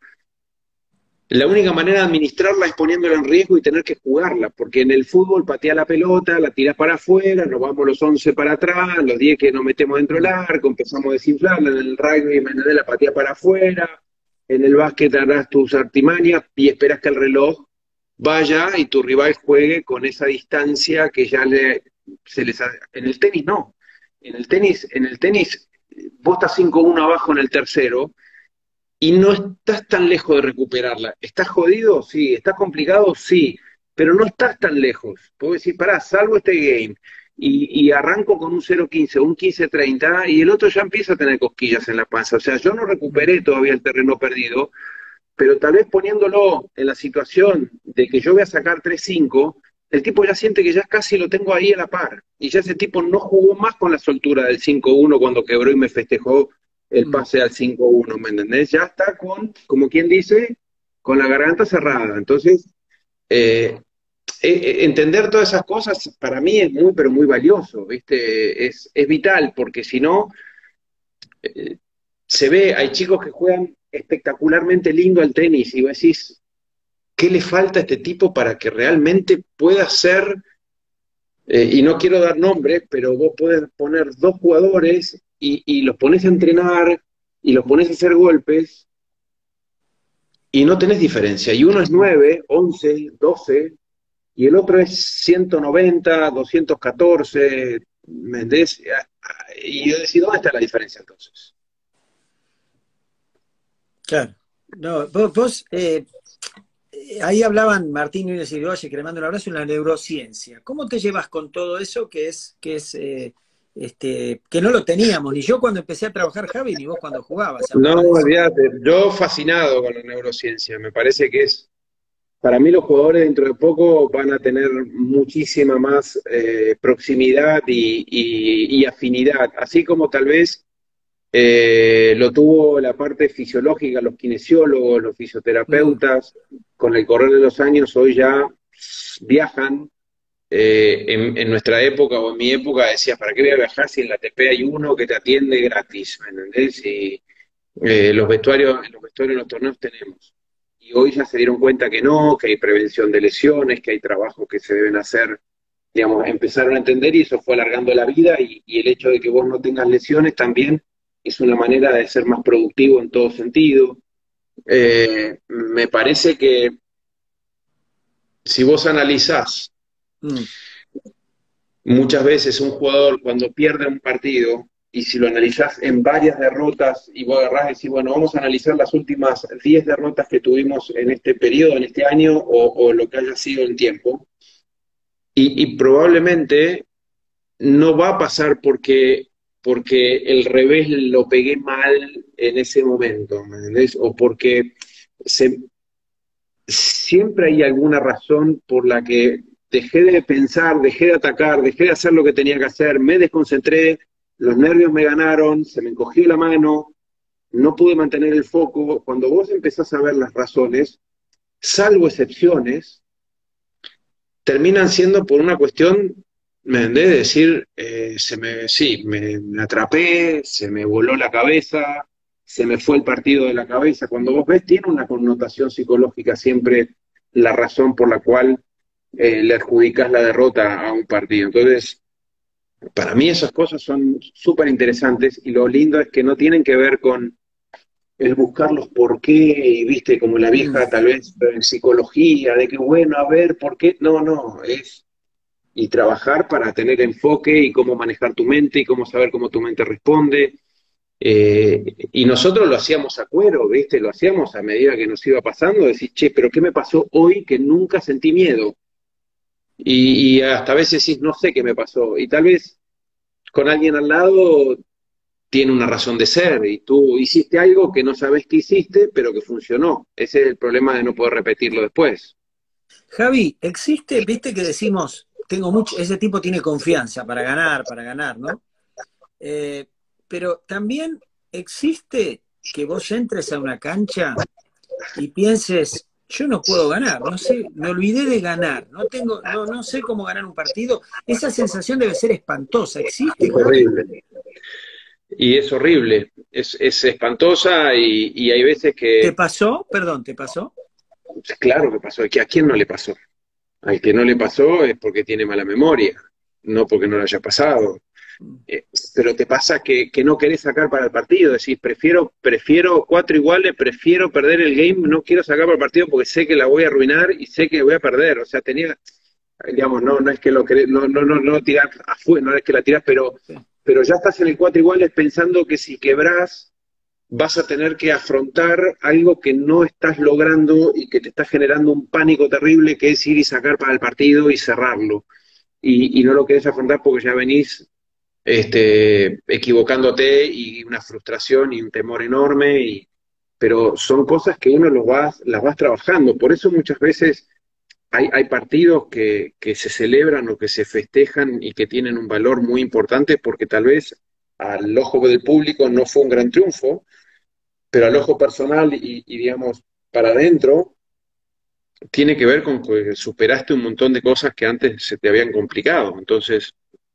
la única manera de administrarla es poniéndola en riesgo y tener que jugarla, porque en el fútbol patea la pelota, la tiras para afuera, nos vamos los 11 para atrás, los 10 que nos metemos dentro del Mm. arco, empezamos a desinflarla, en el rugby la patea para afuera, en el básquet harás tus artimañas y esperas que el reloj vaya y tu rival juegue con esa distancia que ya se les en el tenis no. En el tenis, vos estás 5-1 abajo en el tercero y no estás tan lejos de recuperarla. ¿Estás jodido? Sí. ¿Estás complicado? Sí. Pero no estás tan lejos. Puedo decir, pará, salvo este game y arranco con un 0-15 un 15-30 y el otro ya empieza a tener cosquillas en la panza. O sea, yo no Mm. recuperé todavía el terreno perdido, pero tal vez poniéndolo en la situación de que yo voy a sacar 3-5, el tipo ya siente que ya casi lo tengo ahí a la par. Y ya ese tipo no jugó más con la soltura del 5-1 cuando quebró y me festejó el Mm. pase al 5-1, ¿me entendés? Ya está con, como quien dice, con la garganta cerrada. Entonces, eh, entender todas esas cosas para mí es muy, pero muy valioso, ¿viste? Es vital, porque si no, eh, se ve, hay chicos que juegan espectacularmente lindo al tenis y vos decís, ¿qué le falta a este tipo para que realmente pueda ser, y no quiero dar nombres, pero vos podés poner dos jugadores y los pones a entrenar y los pones a hacer golpes y no tenés diferencia. Y uno es Mm. 9 11 12 y el otro es 190 214, ¿me entendés? Y yo decía, ¿dónde está la diferencia entonces? Claro. No, ahí hablaban Martín Núñez y Irigoyen, que le mando un abrazo, en la neurociencia. ¿Cómo te llevas con todo eso que no lo teníamos, ni yo cuando empecé a trabajar, Javi, ni vos cuando jugabas, No, hablar de eso? olvídate, yo fascinado con la neurociencia, me parece que es, para mí los jugadores dentro de poco van a tener muchísima más proximidad y afinidad, así como tal vez lo tuvo la parte fisiológica, los kinesiólogos, los Mm, fisioterapeutas, con el correr de los años hoy ya viajan. En nuestra época o en mi época decías, ¿para qué voy a viajar si en la ATP hay uno que te atiende gratis? ¿Me entendés? Y en los vestuarios de los torneos tenemos. Y hoy ya se dieron cuenta que no, que hay prevención de lesiones, que hay trabajos que se deben hacer, digamos, empezaron a entender y eso fue alargando la vida y el hecho de que vos no tengas lesiones también es una manera de ser más productivo en todo sentido. Me parece que si vos analizás mm, muchas veces un jugador cuando pierde un partido, y si lo analizás en varias derrotas, y vos agarrás y decís, bueno, vamos a analizar las últimas 10 derrotas que tuvimos en este periodo, en este año, o lo que haya sido el tiempo, y probablemente no va a pasar porque el revés lo pegué mal en ese momento, ¿me entendés? O porque se, siempre hay alguna razón por la que dejé de pensar, dejé de atacar, dejé de hacer lo que tenía que hacer, me desconcentré, los nervios me ganaron, se me encogió la mano, no pude mantener el foco. Cuando vos empezás a ver las razones, salvo excepciones, terminan siendo por una cuestión, ¿me entendés? De decir, sí, me atrapé, se me voló la cabeza, se me fue el partido de la cabeza. Cuando vos ves, tiene una connotación psicológica siempre la razón por la cual le adjudicas la derrota a un partido. Entonces, para mí esas cosas son súper interesantes y lo lindo es que no tienen que ver con el buscar los por qué, y viste, como la mm. vieja tal vez en psicología, de que bueno, a ver, ¿por qué? No, no, es y trabajar para tener enfoque y cómo manejar tu mente y cómo saber cómo tu mente responde. Y nosotros lo hacíamos a cuero, ¿viste? Lo hacíamos a medida que nos iba pasando, decís, che, pero ¿qué me pasó hoy que nunca sentí miedo? Y hasta a veces decís, no sé qué me pasó. Y tal vez con alguien al lado tiene una razón de ser y tú hiciste algo que no sabes que hiciste, pero que funcionó. Ese es el problema de no poder repetirlo después. Javi, existe, viste que decimos, tengo mucho, ese tipo tiene confianza para ganar, ¿no? Eh, pero también existe que vos entres a una cancha y pienses, yo no puedo ganar, no sé, me olvidé de ganar, no sé cómo ganar un partido. Esa sensación debe ser espantosa. ¿Existe, Es Javi? horrible. Y es horrible, es espantosa y hay veces ¿Te que, pasó? Perdón, ¿te pasó? claro que pasó, que a quién no le pasó. Al que no le pasó es porque tiene mala memoria, no porque no le haya pasado. Pero te pasa que no querés sacar para el partido, decís, prefiero cuatro iguales, prefiero perder el game, no quiero sacar para el partido porque sé que la voy a arruinar y sé que voy a perder. O sea, tenía, digamos, no es que lo querés, no tirás afuera, no es que la tirás, Sí. pero ya estás en el cuatro iguales pensando que si quebrás vas a tener que afrontar algo que no estás logrando y que te está generando un pánico terrible, que es ir y sacar para el partido y cerrarlo. Y no lo querés afrontar porque ya venís equivocándote y una frustración y un temor enorme, pero son cosas que uno las vas trabajando. Por eso muchas veces hay partidos que se celebran o que se festejan y que tienen un valor muy importante porque tal vez al ojo del público no fue un gran triunfo, pero al ojo personal digamos, para adentro, tiene que ver con que superaste un montón de cosas que antes se te habían complicado. Entonces,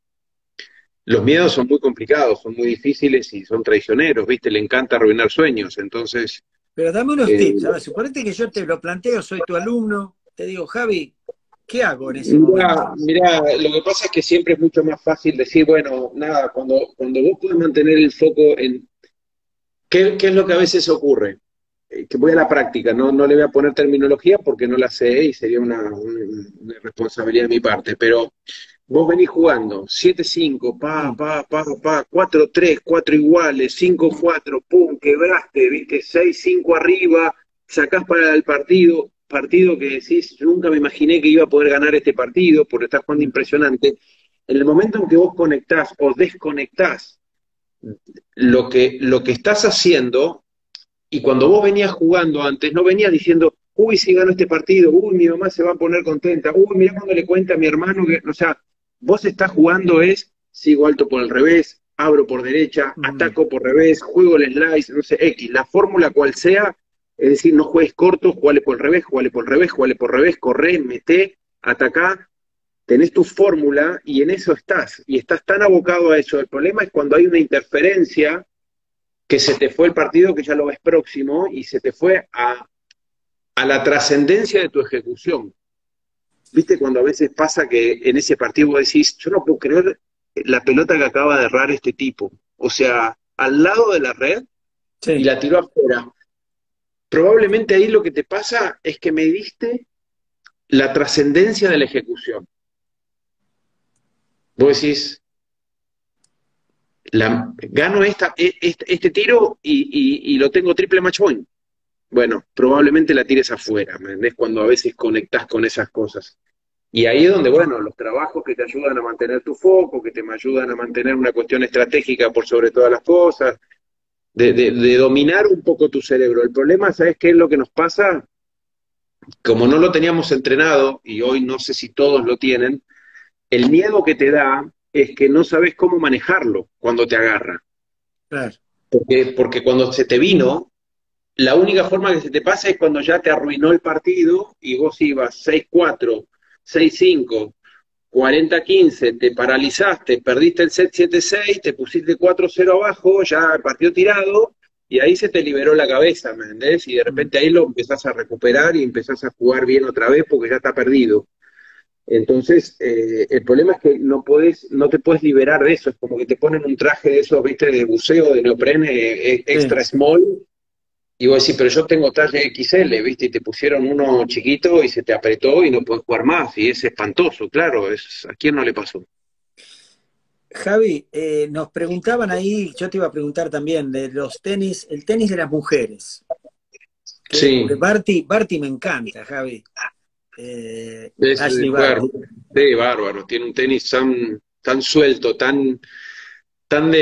los miedos son muy complicados, son muy difíciles y son traicioneros, ¿viste? Le encanta arruinar sueños. Entonces, Pero dame unos eh, tips. A ver, suponete que yo te lo planteo, soy tu alumno, te digo, Javi, ¿qué hago en ese mira, momento? mira, lo que pasa es que siempre es mucho más fácil decir, bueno, nada, cuando vos podés mantener el foco en qué es lo que a veces ocurre. Que voy a la práctica, no le voy a poner terminología porque no la sé y sería una irresponsabilidad de mi parte, pero vos venís jugando 7-5, Mm. 4-3, 4 iguales, 5-4, pum, quebraste, viste, 6-5 arriba, sacás para el partido que decís, yo nunca me imaginé que iba a poder ganar este partido, porque estás jugando Mm. impresionante. En el momento en que vos conectás o desconectás lo que estás haciendo, y cuando vos venías jugando antes, no venías diciendo, uy, si gano este partido, uy, mi mamá se va a poner contenta, uy, mirá cuando le cuenta a mi hermano que, o sea, vos estás jugando es, sigo alto por el revés, abro por derecha, Mm. ataco por revés, juego el slice, no sé, X, la fórmula cual sea, es decir, no juegues corto, jugale por el revés, jugale por el revés, jugale por el revés, corre, meté, atacá, tenés tu fórmula y en eso estás, y estás tan abocado a eso. El problema es cuando hay una interferencia que se te fue el partido que ya lo ves próximo y se te fue a la trascendencia de tu ejecución. ¿Viste cuando a veces pasa que en ese partido vos decís, yo no puedo creer la pelota que acaba de errar este tipo? O sea, al lado de la red y Sí. la tiró afuera. Probablemente ahí lo que te pasa es que me diste la trascendencia de la ejecución. Vos decís, gano este tiro y lo tengo triple match point. Bueno, probablemente la tires afuera, ¿me entendés? Cuando a veces conectás con esas cosas. Y ahí es donde, bueno, los trabajos que te ayudan a mantener tu foco, que te ayudan a mantener una cuestión estratégica por sobre todas las cosas, de dominar un poco tu cerebro. El problema, ¿sabes qué es lo que nos pasa? Como no lo teníamos entrenado, y hoy no sé si todos lo tienen, el miedo que te da es que no sabes cómo manejarlo cuando te agarra. Claro. Porque cuando se te vino, la única forma que se te pasa es cuando ya te arruinó el partido y vos ibas 6-4, 6-5, 40-15, te paralizaste, perdiste el set 7-6, te pusiste 4-0 abajo, ya el partido tirado, y ahí se te liberó la cabeza, ¿me entendés? Y de Mm. repente ahí lo empezás a recuperar y empezás a jugar bien otra vez porque ya está perdido. Entonces, el problema es que no te puedes liberar de eso, es como que te ponen un traje de esos, viste, de buceo, de neoprene, Sí. extra small, y vos decís, pero yo tengo talla XL, ¿viste? Y te pusieron uno chiquito y se te apretó y no podés jugar más. Y es espantoso, claro. ¿A quién no le pasó? Javi, nos preguntaban ahí, yo te iba a preguntar también de los tenis, el tenis de las mujeres, porque Sí, Barty me encanta, Javi. es Ashley jugar. Barty. Sí, bárbaro. Tiene un tenis tan suelto, tan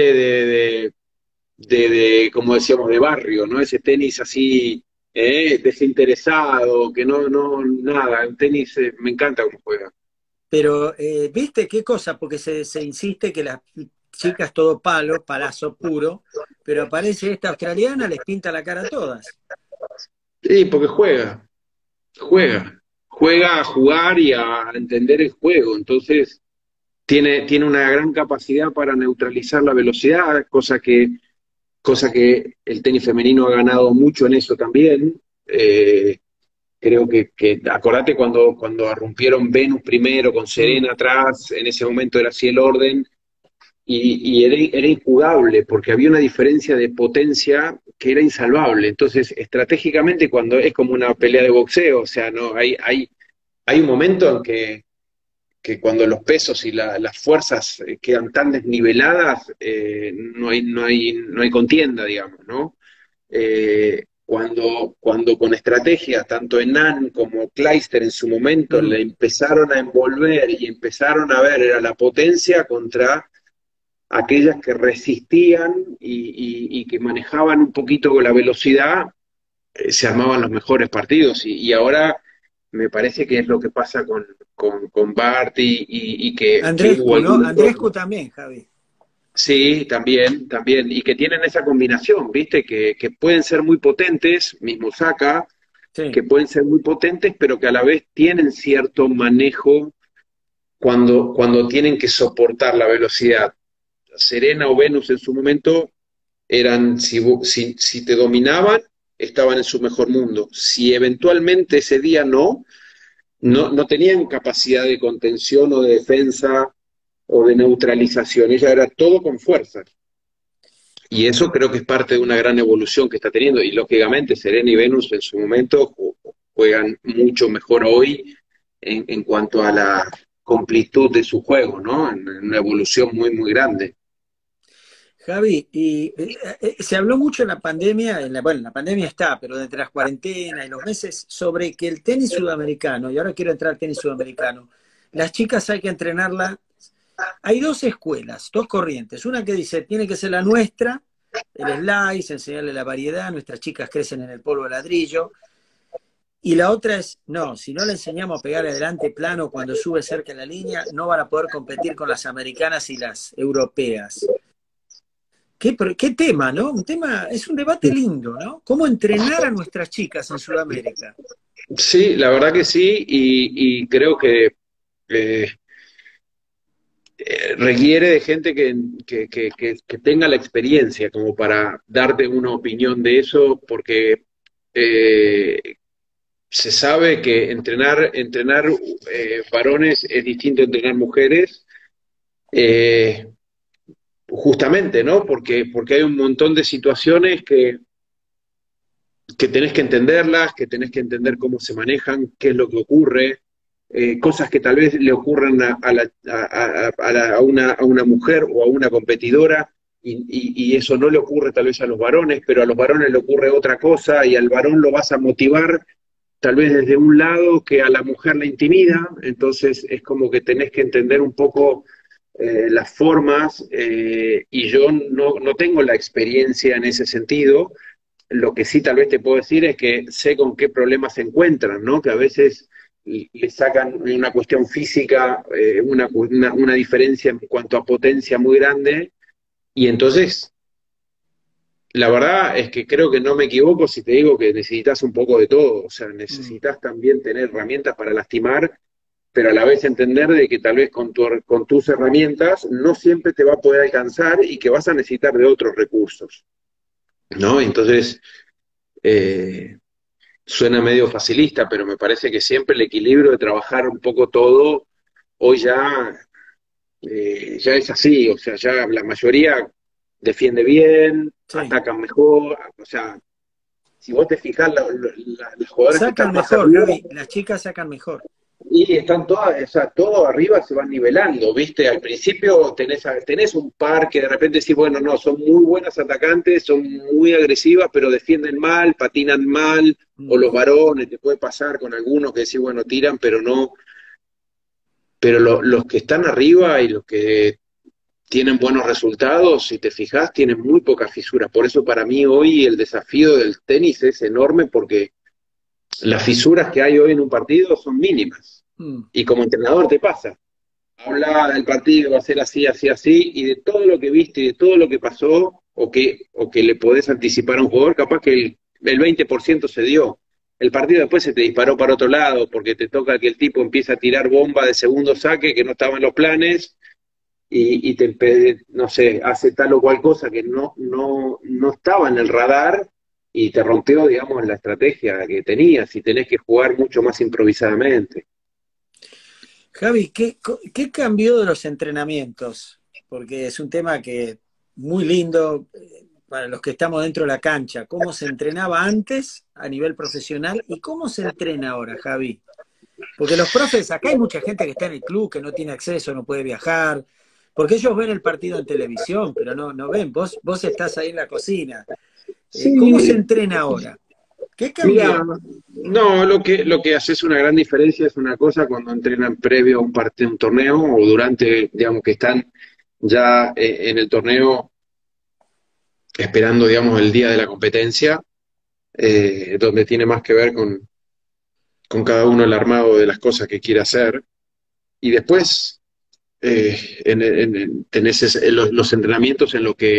como decíamos, de barrio, ¿no? Ese tenis así, desinteresado, que nada. El tenis me encanta cómo juega. Pero, ¿viste qué cosa? Porque se insiste que las chicas todo palo, palazo puro, pero aparece esta australiana, les pinta la cara a todas. Sí, porque juega a jugar y a entender el juego, entonces tiene una gran capacidad para neutralizar la velocidad, cosa que el tenis femenino ha ganado mucho en eso también. Creo que acordate cuando rompieron Venus primero con Mm. Serena atrás, en ese momento era así el orden, y era injugable porque había una diferencia de potencia que era insalvable. Entonces, estratégicamente, cuando es como una pelea de boxeo, o sea, no hay un momento en que cuando los pesos y las fuerzas quedan tan desniveladas, no hay contienda, digamos, ¿no? Cuando con estrategia, tanto Enan como Kleister en su momento Mm. le empezaron a envolver y empezaron a ver, era la potencia contra aquellas que resistían y que manejaban un poquito con la velocidad, se armaban los mejores partidos. Y ahora me parece que es lo que pasa con Bart y que hubo Andrescu, ¿no? algunos Andrescu otros. también, Javi. Sí, también, y que tienen esa combinación, ¿viste? Que pueden ser muy potentes, mismo Saka, Sí. que pueden ser muy potentes, pero que a la vez tienen cierto manejo cuando tienen que soportar la velocidad. Serena o Venus en su momento eran, si te dominaban, estaban en su mejor mundo. Si eventualmente ese día no tenían capacidad de contención o de defensa o de neutralización, ella era todo con fuerza. Y eso creo que es parte de una gran evolución que está teniendo. Y lógicamente Serena y Venus en su momento juegan mucho mejor hoy en cuanto a la completud de su juego, ¿no? En una evolución muy, muy grande. Javi, y se habló mucho en la pandemia, bueno, la pandemia está, pero entre las cuarentenas y los meses, sobre que el tenis sudamericano, y ahora quiero entrar al tenis sudamericano, las chicas hay que entrenarla. Hay dos escuelas, dos corrientes. Una que dice, tiene que ser la nuestra, el slice, enseñarle la variedad, nuestras chicas crecen en el polvo de ladrillo. Y la otra es, no, si no le enseñamos a pegar adelante plano cuando sube cerca de la línea, no van a poder competir con las americanas y las europeas. ¿Qué tema, no? Un tema, es un debate lindo, ¿no? ¿Cómo entrenar a nuestras chicas en Sudamérica? Sí, la verdad que sí, y creo que eh, requiere de gente que tenga la experiencia como para darte una opinión de eso, porque eh, se sabe que entrenar varones es distinto a entrenar mujeres, eh, justamente, ¿no? Porque hay un montón de situaciones que tenés que entenderlas, que tenés que entender cómo se manejan, qué es lo que ocurre, cosas que tal vez le ocurran a una mujer o a una competidora, y eso no le ocurre tal vez a los varones, pero a los varones le ocurre otra cosa, y al varón lo vas a motivar tal vez desde un lado que a la mujer le intimida, entonces es como que tenés que entender un poco las formas, y yo no tengo la experiencia en ese sentido. Lo que sí tal vez te puedo decir es que sé con qué problemas se encuentran, ¿no? Que a veces le sacan una cuestión física, una diferencia en cuanto a potencia muy grande, y entonces la verdad es que creo que no me equivoco si te digo que necesitas un poco de todo, o sea, Mm. necesitas también tener herramientas para lastimar, pero a la vez entender de que tal vez con tus herramientas no siempre te va a poder alcanzar y que vas a necesitar de otros recursos, ¿no? Entonces, eh, suena medio facilista, pero me parece que siempre el equilibrio de trabajar un poco todo, hoy ya es así, o sea, ya la mayoría defiende bien, Sí. atacan mejor, o sea, si vos te fijás, las jugadoras que Sacan están más mejor, arriba, Javi, las chicas sacan mejor. y están todas, o sea, todo arriba se van nivelando, ¿viste? Al principio tenés un par que de repente decís, bueno, no, son muy buenas atacantes, son muy agresivas, pero defienden mal, patinan mal, o Mm. los varones, te puede pasar con algunos que decís, bueno, tiran, pero no, pero los que están arriba y los que tienen buenos resultados, si te fijas, tienen muy pocas fisuras. Por eso para mí hoy el desafío del tenis es enorme porque las fisuras que hay hoy en un partido son mínimas. Mm. Y como entrenador te pasa. Habla del partido, va a ser así, así, así, y de todo lo que viste y de todo lo que pasó, o que le podés anticipar a un jugador, capaz que el 20% se dio. El partido después se te disparó para otro lado, porque te toca que el tipo empieza a tirar bomba de segundo saque que no estaba en los planes, y no sé, hace tal o cual cosa que no estaba en el radar, y te rompió, digamos, la estrategia que tenías, y tenés que jugar mucho más improvisadamente. Javi, ¿qué cambió de los entrenamientos? Porque es un tema que muy lindo para los que estamos dentro de la cancha. ¿Cómo se entrenaba antes a nivel profesional y cómo se entrena ahora, Javi? Porque los profes, acá hay mucha gente que está en el club, que no tiene acceso, no puede viajar, porque ellos ven el partido en televisión, pero no ven. Vos estás ahí en la cocina. ¿Cómo se Sí, entrena ahora? ¿Qué mira, cambió? no, lo que hace una gran diferencia es una cosa cuando entrenan previo a un partido, un torneo, o durante, digamos, que están ya en el torneo esperando, digamos, el día de la competencia, donde tiene más que ver con cada uno el armado de las cosas que quiere hacer. Y después tenés los entrenamientos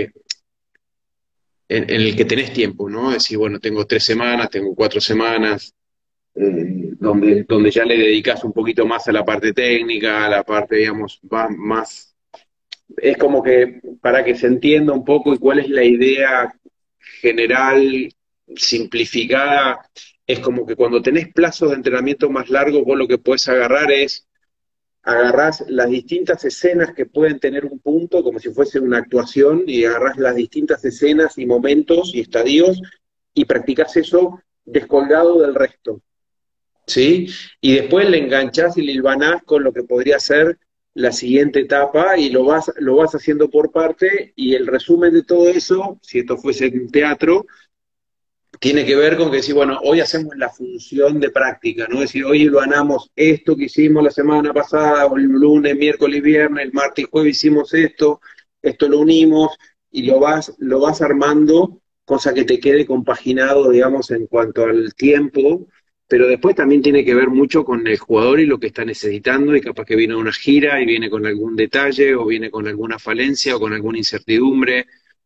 en el que tenés tiempo, ¿no? Decir, bueno, tengo 3 semanas, tengo 4 semanas, donde ya le dedicas un poquito más a la parte técnica, a la parte, digamos, va más, es como que para que se entienda un poco y cuál es la idea general, simplificada, es como que cuando tenés plazos de entrenamiento más largos, vos lo que podés agarrás las distintas escenas que pueden tener un punto, como si fuese una actuación, y agarrás las distintas escenas y momentos y estadios, y practicás eso descolgado del resto. ¿sí? Y después le enganchás y le hilvanás con lo que podría ser la siguiente etapa y lo vas haciendo por parte y el resumen de todo eso, si esto fuese un teatro, tiene que ver con que decir, bueno, hoy hacemos la función de práctica, ¿no? Es decir, hoy hilvanamos esto que hicimos la semana pasada, o el lunes, miércoles y viernes, el martes y jueves hicimos esto lo unimos y lo vas armando, cosa que te quede compaginado, digamos, en cuanto al tiempo, pero después también tiene que ver mucho con el jugador y lo que está necesitando, y capaz que viene a una gira y viene con algún detalle, o viene con alguna falencia, o con alguna incertidumbre,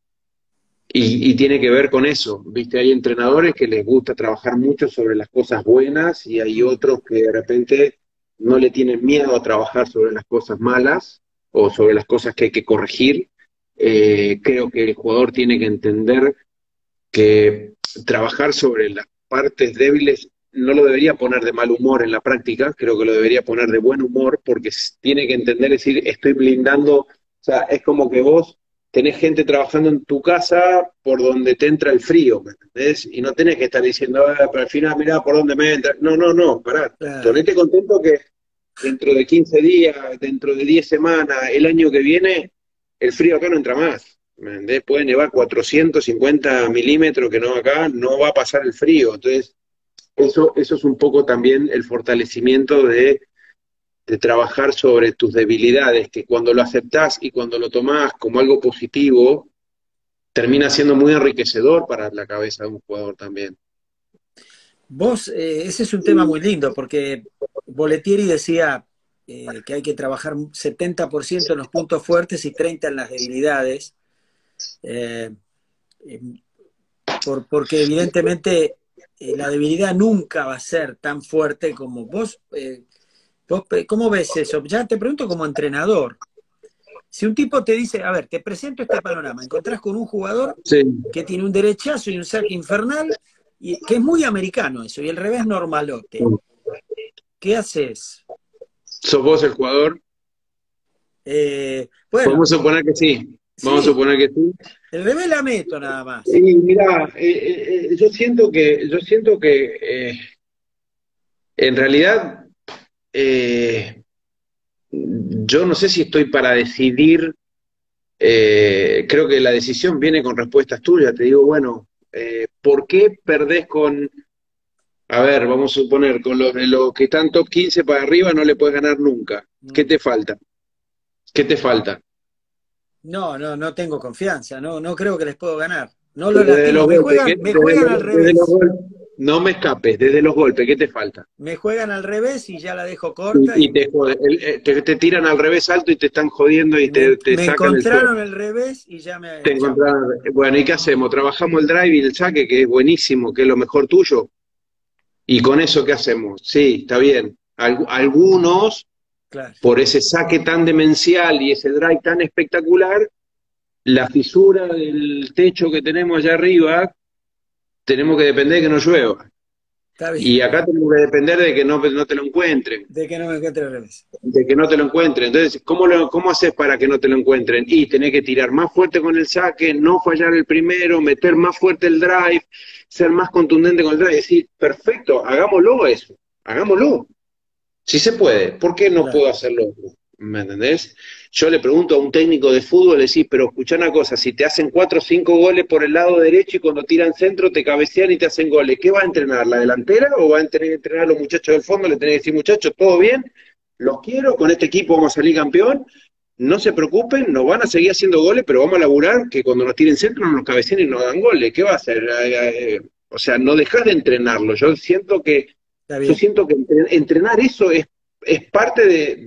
y tiene que ver con eso, ¿viste? Hay entrenadores que les gusta trabajar mucho sobre las cosas buenas y hay otros que de repente no le tienen miedo a trabajar sobre las cosas malas o sobre las cosas que hay que corregir. Creo que el jugador tiene que entender que trabajar sobre las partes débiles no lo debería poner de mal humor en la práctica, creo que lo debería poner de buen humor porque tiene que entender, decir, estoy blindando, o sea, es como que vos tenés gente trabajando en tu casa por donde te entra el frío, ¿me entendés? Y no tenés que estar diciendo, pero al final mirá por dónde me entra. No, no, no, pará. Claro. Ponete contento que dentro de 15 días, dentro de 10 semanas, el año que viene, el frío acá no entra más. ¿Me entendés? Puede nevar 450 milímetros, que no acá, no va a pasar el frío. Entonces, eso es un poco también el fortalecimiento de trabajar sobre tus debilidades, que cuando lo aceptás y cuando lo tomás como algo positivo, termina siendo muy enriquecedor para la cabeza de un jugador también. Vos, ese es un tema muy lindo, porque Bollettieri decía que hay que trabajar 70% en los puntos fuertes y 30% en las debilidades, eh, eh, porque evidentemente la debilidad nunca va a ser tan fuerte como vos. ¿Cómo ves eso? Ya te pregunto como entrenador. Si un tipo te dice, a ver, te presento este panorama, encontrás con un jugador Sí. que tiene un derechazo y un saque infernal, y que es muy americano eso, y el revés normalote. ¿Qué haces? ¿Sos vos el jugador? Bueno, Vamos a suponer que sí. Vamos a sí, suponer que sí. el revés la meto nada más. Y mira, yo siento que en realidad yo no sé si estoy para decidir. Creo que la decisión viene con respuestas tuyas. Te digo, bueno, ¿por qué perdés con, a ver, vamos a suponer, con los de los que están top 15 para arriba no le puedes ganar nunca? ¿Qué Mm. te falta? ¿Qué te falta? No, no, no tengo confianza, no, no creo que les puedo ganar. No los Desde lastimo, los golpes, me juegan al desde los revés. golpes, no me escapes, desde los golpes, ¿qué te falta? Me juegan al revés y ya la dejo corta Y y te, te tiran al revés alto y te están jodiendo y te me sacan el suelo. encontraron el revés y ya Te me... Chau. encontraron, bueno, ¿y qué hacemos? Trabajamos el drive y el saque, que es buenísimo, que es lo mejor tuyo. ¿Y con eso qué hacemos? Sí, está bien. Algunos, Claro, por ese saque tan demencial y ese drive tan espectacular, la fisura del techo que tenemos allá arriba, tenemos que depender de que no llueva. está bien, Y acá tenemos que depender de que no te lo encuentren. de que no me encuentre al revés. De que no te lo encuentren. Entonces, ¿cómo haces para que no te lo encuentren? Y tenés que tirar más fuerte con el saque, no fallar el primero, meter más fuerte el drive, ser más contundente con el drive. Decir, perfecto, hagámoslo eso, hagámoslo. Si se puede, ¿por qué no Claro. puedo hacerlo? ¿Me entendés? Yo le pregunto a un técnico de fútbol, le decís, pero escuchá una cosa, si te hacen 4 o 5 goles por el lado derecho y cuando tiran centro te cabecean y te hacen goles, ¿qué va a entrenar? ¿La delantera o va a entrenar a los muchachos del fondo? Le tenés que decir, muchachos, ¿todo bien? Los quiero, con este equipo vamos a salir campeón, no se preocupen, nos van a seguir haciendo goles, pero vamos a laburar que cuando nos tiren centro no nos cabeceen y nos dan goles. ¿Qué va a hacer? O sea, no dejas de entrenarlo. Está Yo bien. siento que entrenar eso es parte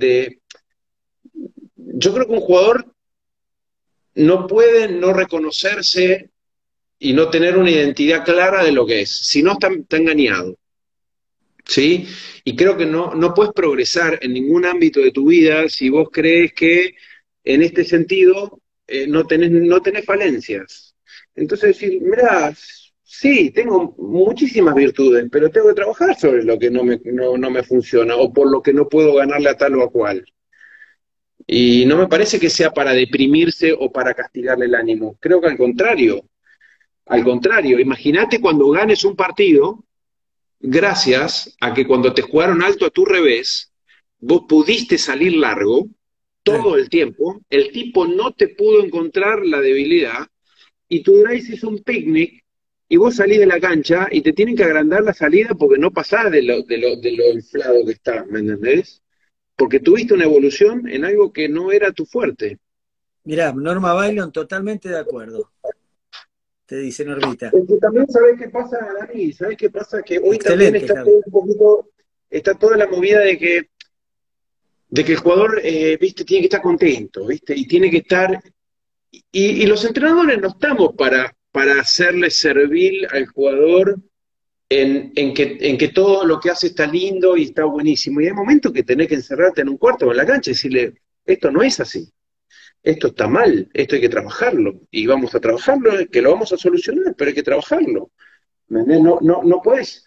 yo creo que un jugador no puede no reconocerse y no tener una identidad clara de lo que es, si no está engañado. ¿Sí? Y creo que no puedes progresar en ningún ámbito de tu vida si vos crees que en este sentido no tenés falencias. Entonces decir, mira, sí, tengo muchísimas virtudes, pero tengo que trabajar sobre lo que no me funciona o por lo que no puedo ganarle a tal o a cual. Y no me parece que sea para deprimirse o para castigarle el ánimo. Creo que al contrario, imagínate cuando ganes un partido gracias a que cuando te jugaron alto a tu revés, vos pudiste salir largo todo el tiempo, el tipo no te pudo encontrar la debilidad y tu drive es un picnic y vos salís de la cancha y te tienen que agrandar la salida porque no pasás de lo inflado que estás, ¿me entendés? Porque tuviste una evolución en algo que no era tu fuerte. Mirá, Norma Bailon, totalmente de acuerdo, te dice Normita. Porque también sabés qué pasa, Dani, sabés qué pasa que hoy también Excelente, está todo Javi. un poquito, está toda la movida de que el jugador, viste, tiene que estar contento, viste, y tiene que estar, y los entrenadores no estamos para hacerle servil al jugador en que todo lo que hace está lindo y está buenísimo. Y hay momentos que tenés que encerrarte en un cuarto o en la cancha y decirle, esto no es así, esto está mal, esto hay que trabajarlo, y vamos a trabajarlo, que lo vamos a solucionar, pero hay que trabajarlo. ¿Me entendés? No, no, no puedes,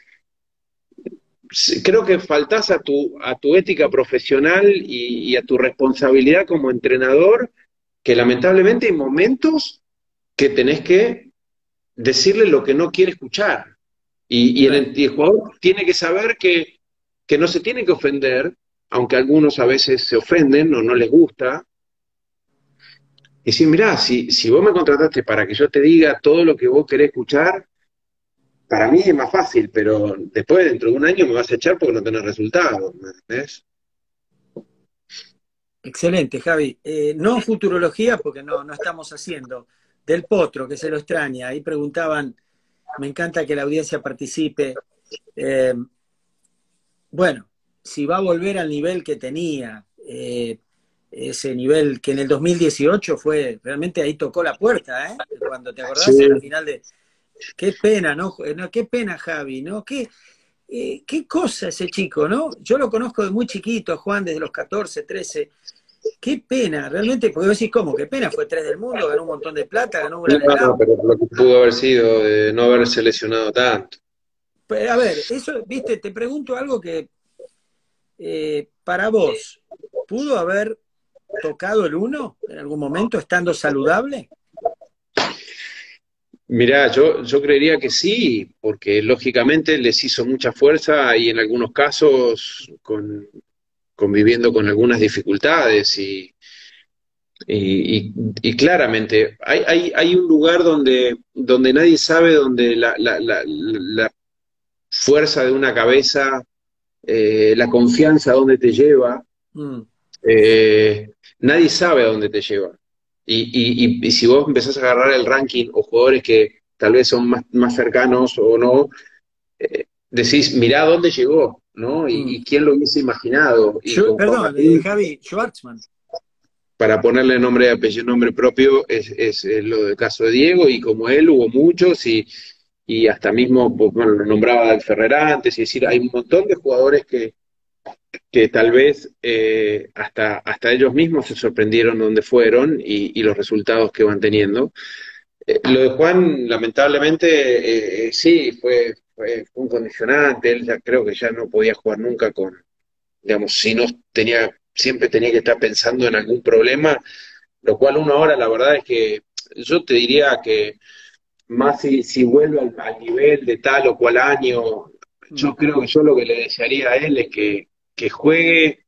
creo que faltás a tu ética profesional y a tu responsabilidad como entrenador, que lamentablemente hay momentos que tenés que decirle lo que no quiere escuchar. Y el jugador tiene que saber que no se tiene que ofender, aunque algunos a veces se ofenden o no les gusta. Y decir, mirá, si vos me contrataste para que yo te diga todo lo que vos querés escuchar, para mí es más fácil, pero después, dentro de un año, me vas a echar porque no tenés resultados, ¿me entendés? Excelente, Javi. No futurología, porque no estamos haciendo. Del Potro, que se lo extraña. Ahí preguntaban, me encanta que la audiencia participe. Eh, bueno, si va a volver al nivel que tenía, ese nivel que en el 2018 fue, realmente ahí tocó la puerta, ¿eh? Cuando te Sí, acordás en la final de... Qué pena, ¿no? No, qué pena, Javi, ¿no? Qué cosa ese chico, ¿no? Yo lo conozco de muy chiquito, Juan, desde los 14, 13. Qué pena, realmente, porque vos decís, ¿cómo? Qué pena, fue 3 del mundo, ganó un montón de plata, ganó un Gran no, Slam. pero lo que pudo haber sido de no haberse lesionado tanto. A ver, eso, viste, te pregunto algo que para vos, ¿pudo haber tocado el uno en algún momento estando saludable? Mirá, yo creería que sí, porque lógicamente les hizo mucha fuerza y en algunos casos conviviendo con algunas dificultades y claramente hay un lugar donde nadie sabe, donde la fuerza de una cabeza, la confianza a dónde te lleva, Mm, nadie sabe a dónde te lleva. Y si vos empezás a agarrar el ranking o jugadores que tal vez son más cercanos o no, decís, mirá dónde llegó, ¿no? mm. Y quién lo hubiese imaginado. Y con Juan Perdón, Martín, Javi, Schwartzman. para ponerle nombre, apellido, nombre propio, es lo del caso de Diego, y como él hubo muchos, y hasta mismo, pues, bueno, lo nombraba del Ferrer antes, y decir, hay un montón de jugadores que tal vez hasta ellos mismos se sorprendieron donde fueron y los resultados que van teniendo. Lo de Juan, lamentablemente, sí, fue un condicionante. Él ya creo que ya no podía jugar nunca digamos, si no tenía, siempre tenía que estar pensando en algún problema, lo cual uno ahora, la verdad es que yo te diría que más si vuelve al nivel de tal o cual año, Mm. yo creo que yo lo que le desearía a él es que juegue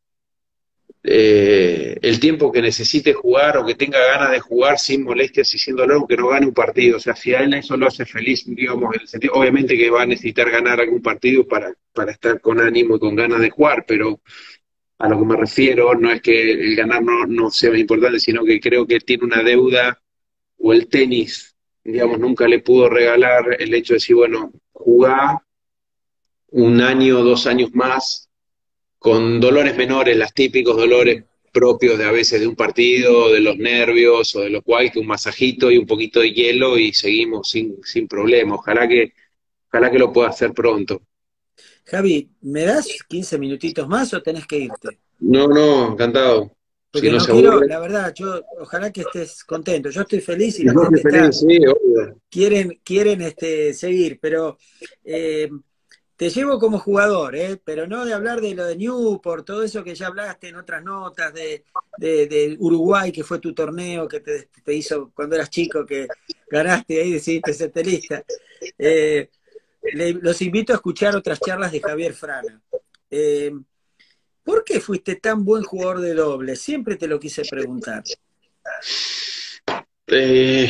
el tiempo que necesite jugar o que tenga ganas de jugar sin molestias y sin dolor, que no gane un partido. O sea, si a él eso lo hace feliz, digamos, en el sentido, obviamente que va a necesitar ganar algún partido para estar con ánimo y con ganas de jugar, pero a lo que me refiero no es que el ganar no sea importante, sino que creo que tiene una deuda, o el tenis, digamos, nunca le pudo regalar el hecho de decir, bueno, jugá un año o 2 años más con dolores menores, los típicos dolores Mm. propios de a veces de un partido, de los nervios o de lo cual, que un masajito y un poquito de hielo y seguimos sin problema. Ojalá que lo pueda hacer pronto. Javi, ¿me das 15 minutitos más o tenés que irte? No, no, encantado. Si Porque no no se quiero, aburre. la verdad, yo ojalá que estés contento. Yo estoy feliz y Y la vos gente te está, feliz, sí, obvio. quieren seguir, pero eh, te llevo como jugador, pero no de hablar de lo de Newport, todo eso que ya hablaste en otras notas, de Uruguay, que fue tu torneo, que te hizo cuando eras chico, que ganaste ahí, decidiste ser tenista. los invito a escuchar otras charlas de Javier Frana. Eh, ¿Por qué fuiste tan buen jugador de doble? Siempre te lo quise preguntar. Eh,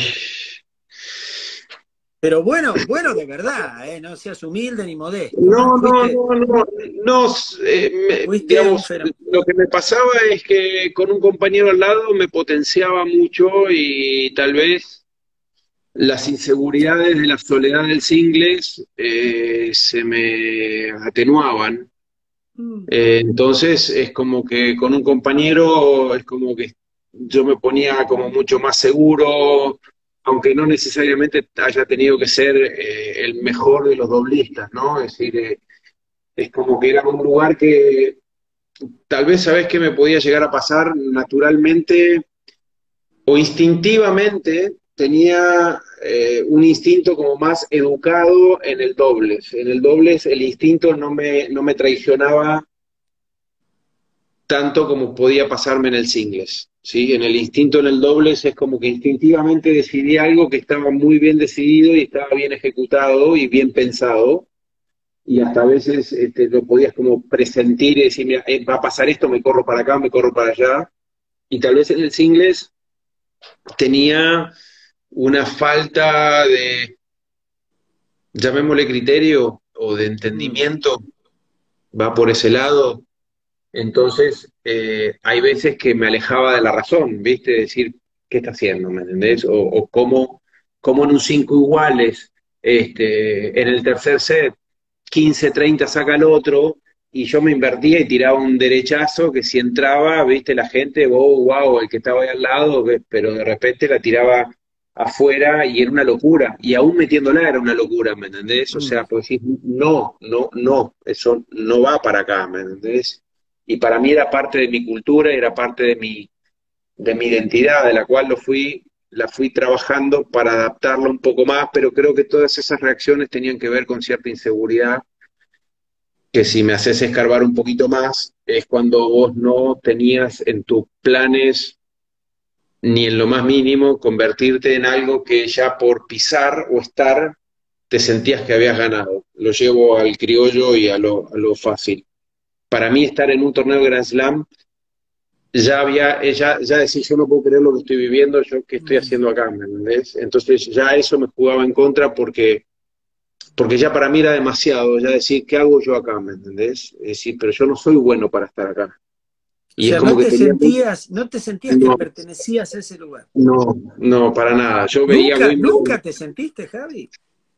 Pero bueno, bueno de verdad, ¿eh? No seas humilde ni modesto, ¿eh? no, no, no, no, no, Fuiste un digamos, fenómeno. lo que me pasaba es que con un compañero al lado me potenciaba mucho y tal vez las inseguridades de la soledad del singles se me atenuaban. Entonces es como que con un compañero es como que yo me ponía como mucho más seguro, aunque no necesariamente haya tenido que ser el mejor de los doblistas, ¿no? Es decir, es como que era un lugar que tal vez sabes que me podía llegar a pasar naturalmente o instintivamente. Tenía un instinto como más educado en el dobles. En el dobles el instinto no me traicionaba tanto como podía pasarme en el singles. ¿Sí? En el instinto en el dobles es como que instintivamente decidí algo que estaba muy bien decidido y estaba bien ejecutado y bien pensado. Y hasta a veces lo podías como presentir y decir, mira, va a pasar esto, me corro para acá, me corro para allá. Y tal vez en el singles tenía una falta de, llamémosle criterio o de Mm, entendimiento, va por ese lado. Entonces, hay veces que me alejaba de la razón, ¿viste? Decir, ¿qué está haciendo? ¿Me entendés? O cómo en un 5 iguales, en el tercer set, 15-30 saca el otro, y yo me invertía y tiraba un derechazo que si entraba, ¿viste? La gente, oh, wow, el que estaba ahí al lado, pero de repente la tiraba afuera y era una locura, y aún metiéndola era una locura, ¿me entendés? O mm. sea, pues decir, no, no, no, eso no va para acá, ¿me entendés? Y para mí era parte de mi cultura, era parte de mi identidad, de la cual la fui trabajando para adaptarlo un poco más, pero creo que todas esas reacciones tenían que ver con cierta inseguridad, que si me haces escarbar un poquito más, es cuando vos no tenías en tus planes ni en lo más mínimo convertirte en algo que ya por pisar o estar te sentías que habías ganado. Lo llevo al criollo y a lo fácil. Para mí estar en un torneo de Grand Slam ya había, ya decía, yo no puedo creer lo que estoy viviendo, yo qué estoy Mm. haciendo acá, ¿me entendés? Entonces ya eso me jugaba en contra porque ya para mí era demasiado, ya decir, ¿qué hago yo acá? ¿Me entendés? Es decir, pero yo no soy bueno para estar acá. O Y es sea, como que tenía, no te sentías que no, pertenecías a ese lugar. no, no, para nada. Yo veía ¿Nunca, Wimbledon. nunca te sentiste, Javi?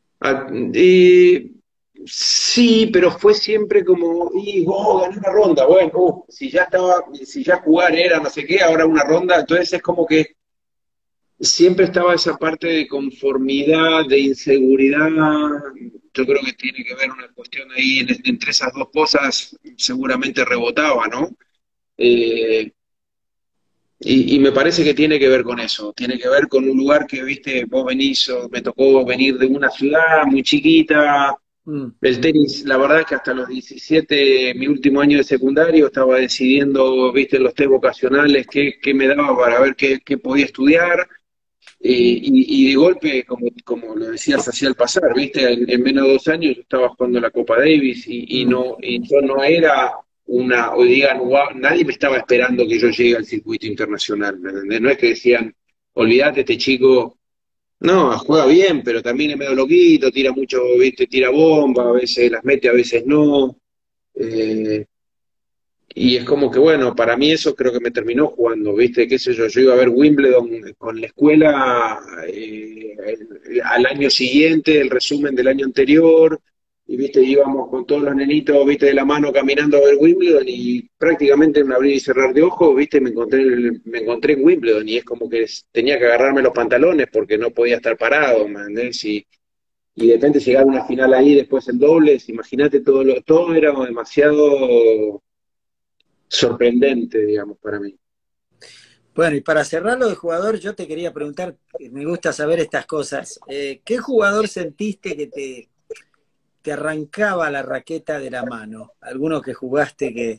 Sí, pero fue siempre como, y gané una ronda, bueno, si ya estaba, si ya jugar era no sé qué, ahora una ronda, entonces es como que siempre estaba esa parte de conformidad, de inseguridad. Yo creo que tiene que ver una cuestión ahí entre esas dos cosas, seguramente rebotaba, ¿no? Eh, y me parece que tiene que ver con eso, tiene que ver con un lugar que, viste, vos venís, me tocó venir de una ciudad muy chiquita. Mm. El tenis, la verdad es que hasta los 17, mi último año de secundario, estaba decidiendo, viste, los test vocacionales, qué me daba para ver qué podía estudiar. Y de golpe, como lo decías así al pasar, viste, en menos de 2 años yo estaba jugando la Copa Davis Mm. y yo no era o digan, "Guau", nadie me estaba esperando que yo llegue al circuito internacional, ¿me entendés? No es que decían, olvídate, este chico, no, juega bien, pero también es medio loquito, tira mucho, viste, tira bomba, a veces las mete, a veces no. Eh, y es como que, bueno, para mí eso creo que me terminó jugando, ¿viste? ¿Qué sé yo? Yo iba a ver Wimbledon con la escuela al año siguiente, el resumen del año anterior, y, ¿viste? Íbamos con todos los nenitos, ¿viste? De la mano caminando a ver Wimbledon y prácticamente en un abrir y cerrar de ojos, ¿viste? Me encontré en Wimbledon y es como que tenía que agarrarme los pantalones porque no podía estar parado, ¿me entendés? Y de repente llegar a una final ahí, después el dobles, imagínate todo era demasiado sorprendente, digamos, para mí. Bueno, y para cerrarlo de jugador, yo te quería preguntar, me gusta saber estas cosas. ¿Qué jugador sentiste que te arrancaba la raqueta de la mano? ¿Alguno que jugaste que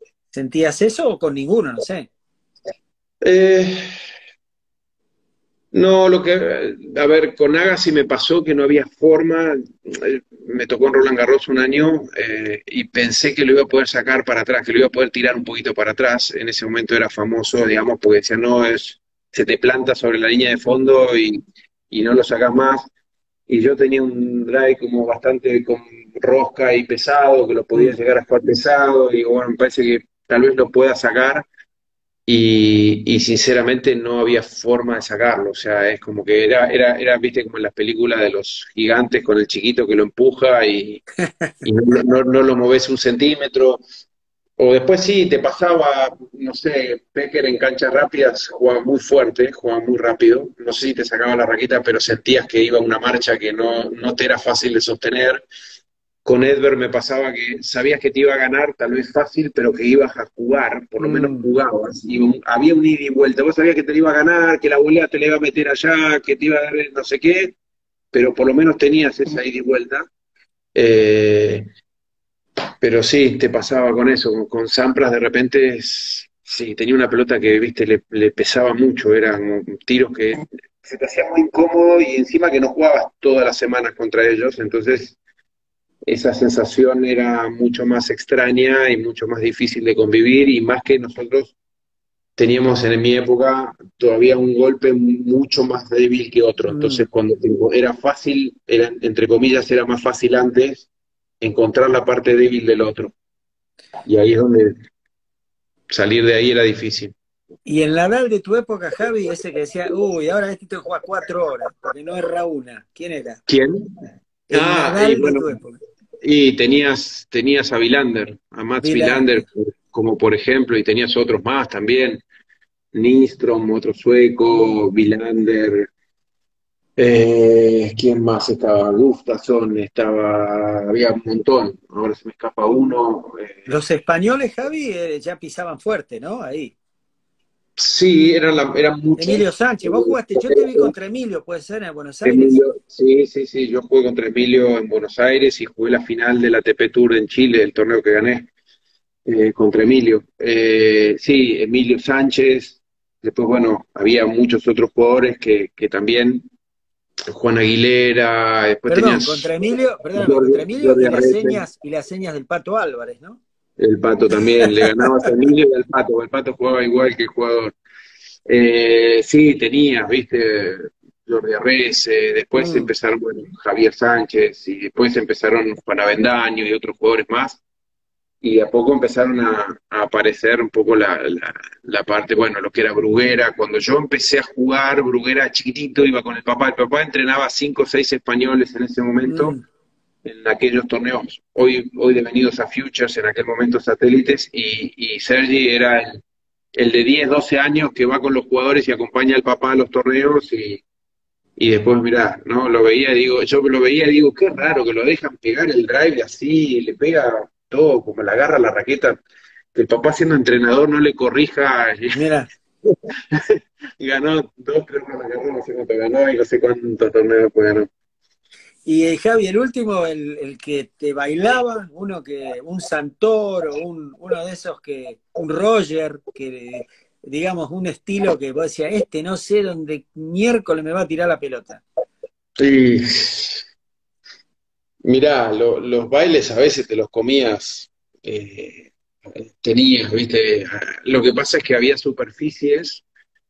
sentías eso o con ninguno? No sé. Eh, No, a ver, con Agassi me pasó que no había forma, me tocó en Roland Garros un año y pensé que lo iba a poder sacar para atrás, que lo iba a poder tirar un poquito para atrás, en ese momento era famoso, digamos, porque decía, no, se te planta sobre la línea de fondo y no lo sacas más, y yo tenía un drive como bastante con rosca y pesado, que lo podía Mm. llegar a jugar pesado, y digo, bueno, me parece que tal vez lo pueda sacar y sinceramente no había forma de sacarlo, o sea, es como que viste, como en las películas de los gigantes con el chiquito que lo empuja y no lo moves un centímetro, o después sí, te pasaba, no sé, Becker en canchas rápidas jugaba muy fuerte, jugaba muy rápido, no sé si te sacaba la raqueta, pero sentías que iba una marcha que no te era fácil de sostener. Con Edberg me pasaba que sabías que te iba a ganar, tal vez fácil, pero que ibas a jugar, por lo menos Mm. jugabas, y había un ida y vuelta. Vos sabías que te iba a ganar, que la volea te la iba a meter allá, que te iba a dar no sé qué, pero por lo menos tenías esa ida y vuelta. Eh, pero sí, te pasaba con eso, con Sampras de repente, sí, tenía una pelota que, viste, le pesaba mucho, eran tiros que se te hacía muy incómodo y encima que no jugabas todas las semanas contra ellos, entonces esa sensación era mucho más extraña y mucho más difícil de convivir y más que nosotros teníamos en mi época todavía un golpe mucho más débil que otro. Entonces Mm. cuando era fácil, entre comillas, era más fácil antes encontrar la parte débil del otro. Y ahí es donde salir de ahí era difícil. Y el Nadal de tu época, Javi, ese que decía, uy, ahora este te juega 4 horas, porque no erra una. ¿Quién era? ¿Quién? El Y Nadal de bueno, tu época. y tenías a Wilander, a Mats Wilander, Vilander. como por ejemplo, y tenías otros más también. Nistrom, otro sueco, Villander, ¿quién más estaba? Gustafsson, había un montón, ahora se me escapa uno. Los españoles, Javi, ya pisaban fuerte, ¿no? Ahí. Sí, eran Emilio muchos. Sánchez, vos jugaste, yo te vi contra Emilio, puede ser, en Buenos Aires. Emilio, sí, sí, sí, yo jugué contra Emilio en Buenos Aires y jugué la final de la ATP Tour en Chile, el torneo que gané contra Emilio. Sí, Emilio Sánchez, después, bueno, había muchos otros jugadores que también Juan Aguilera, después Perdón, tenías contra Emilio, perdóname, Jordi, contra Emilio Jordi Arrete, y las señas del Pato Álvarez, ¿no? el Pato también, le ganabas a Emilio y al Pato, el Pato jugaba igual que el jugador. Sí, tenías, viste, Jordi Arrese, después Mm. empezaron, bueno, Javier Sánchez, y después empezaron Juan Avendaño y otros jugadores más, y de a poco empezaron a aparecer un poco la parte, bueno, lo que era Bruguera. Cuando yo empecé a jugar, Bruguera chiquitito, iba con el papá entrenaba 5 o 6 españoles en ese momento, Mm. en aquellos torneos, hoy devenidos a Futures, en aquel momento satélites, y Sergi era el de 10 12 años que va con los jugadores y acompaña al papá a los torneos, y después, mirá, ¿no? Yo lo veía y digo, qué raro que lo dejan pegar el drive así, le pega todo, como le agarra la raqueta, que el papá siendo entrenador no le corrija, Mira, y ganó 2 3 no sé cuánto ganó y no sé cuántos torneos pues ganó. y Javi, el último, el que te bailaba, un Santoro, uno de esos un Roger, que digamos, un estilo que vos decías, este no sé dónde miércoles me va a tirar la pelota. Y mirá, los bailes a veces te los comías, eh, tenías, ¿viste? Lo que pasa es que había superficies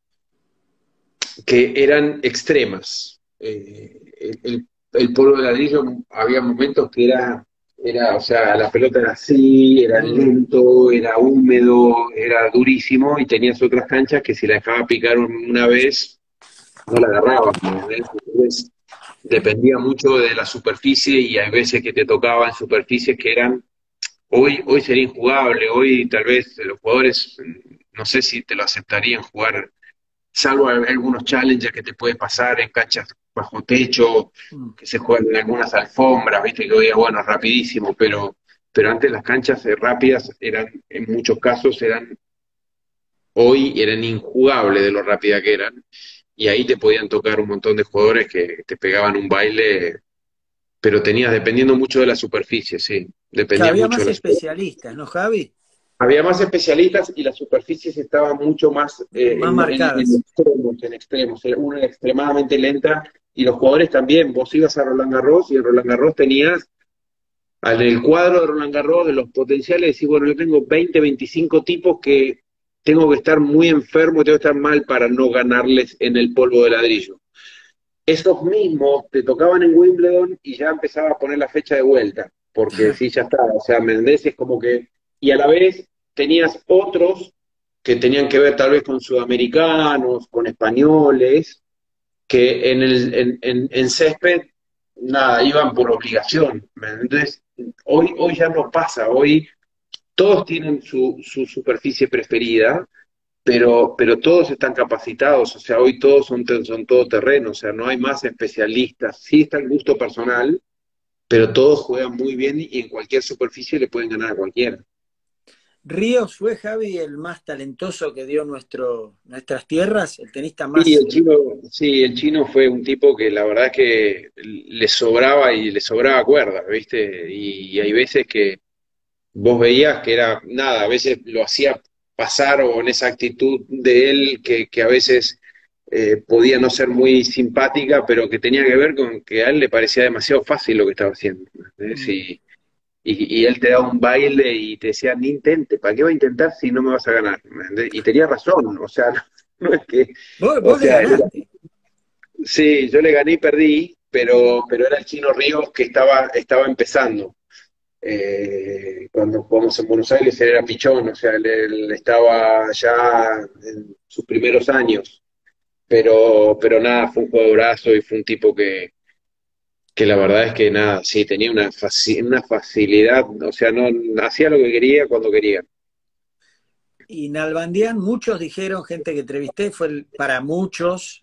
que eran extremas. El polvo de ladrillo había momentos que o sea, la pelota era así, era Mm. lento, era húmedo, era durísimo, y tenías otras canchas que si la dejaba picar una vez, no la agarrabas, ¿me entendés? Entonces, dependía mucho de la superficie y hay veces que te tocaban superficies que hoy sería injugable, hoy tal vez los jugadores, no sé si te lo aceptarían jugar salvo algunos challenges que te puede pasar en canchas bajo techo, Mm. que se juegan en algunas alfombras, viste que hoy, bueno, rapidísimo, pero antes las canchas rápidas en muchos casos hoy eran injugables de lo rápida que eran, y ahí te podían tocar un montón de jugadores que te pegaban un baile, pero dependiendo mucho de la superficie, sí, Que dependía había mucho más de la superficie. especialistas, ¿no, Javi? había más especialistas y las superficies estaban mucho más Más marcadas. en extremos. Una era extremadamente lenta y los jugadores también. Vos ibas a Roland Garros y en Roland Garros tenías, en el cuadro de Roland Garros, de los potenciales, decís, bueno, yo tengo 20, 25 tipos que tengo que estar muy enfermo, tengo que estar mal para no ganarles en el polvo de ladrillo. Esos mismos te tocaban en Wimbledon y ya empezaba a poner la fecha de vuelta, porque sí, ya está, o sea, Mendes es como que, y a la vez tenías otros que tenían que ver tal vez con sudamericanos, con españoles, que en césped, nada, iban por obligación. Entonces, hoy ya no pasa, hoy todos tienen su superficie preferida, pero todos están capacitados, o sea, hoy todos son todoterreno, o sea, no hay más especialistas, sí está el gusto personal, pero todos juegan muy bien y en cualquier superficie le pueden ganar a cualquiera. Ríos fue, Javi, el más talentoso que dio nuestras tierras, el tenista Y más. sí, el chino fue un tipo que la verdad es que le sobraba y le sobraba cuerda, ¿viste? Y hay veces que vos veías que era nada, a veces lo hacía pasar o en esa actitud de él que a veces podía no ser muy simpática, pero que tenía que ver con que a él le parecía demasiado fácil lo que estaba haciendo. ¿Entendés? Mm. Y él te daba un baile y te decía, ni intente, ¿para qué va a intentar si no me vas a ganar? ¿Entendés? Y tenía razón, o sea, no es que, o Vos le sea, ganaste. sí, yo le gané y perdí, pero era el Chino Ríos que estaba empezando. Cuando jugamos en Buenos Aires, él era pichón, o sea, él estaba ya en sus primeros años, pero nada, fue un jugadorazo y fue un tipo que la verdad es que nada, sí, tenía una facilidad, o sea, no hacía lo que quería cuando quería. Y Nalbandián, muchos dijeron, gente que entrevisté, fue para muchos,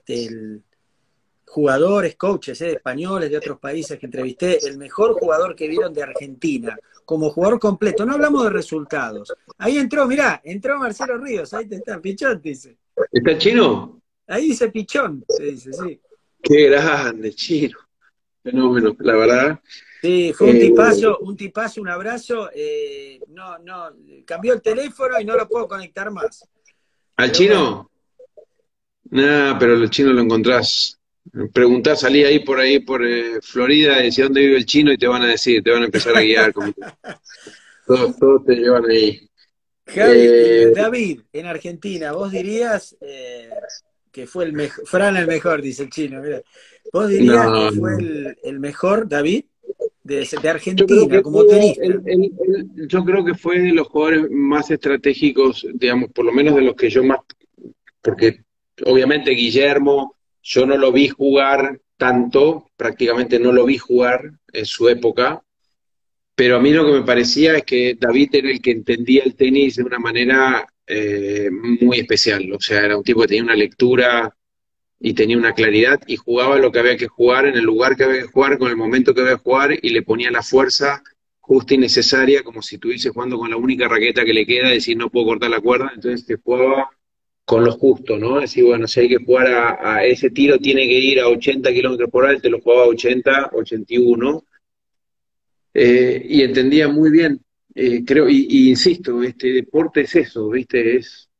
jugadores, coaches, españoles de otros países que entrevisté, el mejor jugador que vieron de Argentina, como jugador completo. No hablamos de resultados. Ahí entró, mirá, entró Marcelo Ríos, ahí te está, Pichón, dice. ¿Está el Chino? Ahí dice Pichón, se dice, sí. Qué grande, Chino, fenómeno, la verdad. Sí, fue Eh, un tipazo, un abrazo. No, no, cambió el teléfono y no lo puedo conectar más. ¿Al Pero bueno, Chino? Nada, pero el Chino lo encontrás. Preguntás, salí ahí por Florida, y decís dónde vive el Chino y te van a decir, te van a empezar a guiar, como que todos te llevan ahí. Javi, Eh, David, en Argentina, vos dirías que fue el mejor, Fran el mejor, dice el chino, mira. ¿Vos dirías que no, fue no. el mejor, David, de Yo creo Argentina, que como tenista? yo creo que fue de los jugadores más estratégicos, digamos, por lo menos de los que yo más, porque obviamente Guillermo, yo no lo vi jugar tanto, prácticamente no lo vi jugar en su época, pero a mí lo que me parecía es que David era el que entendía el tenis de una manera muy especial, o sea, era un tipo que tenía una lectura y tenía una claridad y jugaba lo que había que jugar en el lugar que había que jugar, con el momento que había que jugar y le ponía la fuerza justa y necesaria, como si estuviese jugando con la única raqueta que le queda, es decir, no puedo cortar la cuerda, entonces te jugaba con lo justo, ¿no? Es decir, bueno, si hay que jugar a ese tiro, tiene que ir a 80 kilómetros por hora, te lo jugaba a 80, 81, y entendía muy bien, creo, y insisto, este deporte es eso, ¿viste?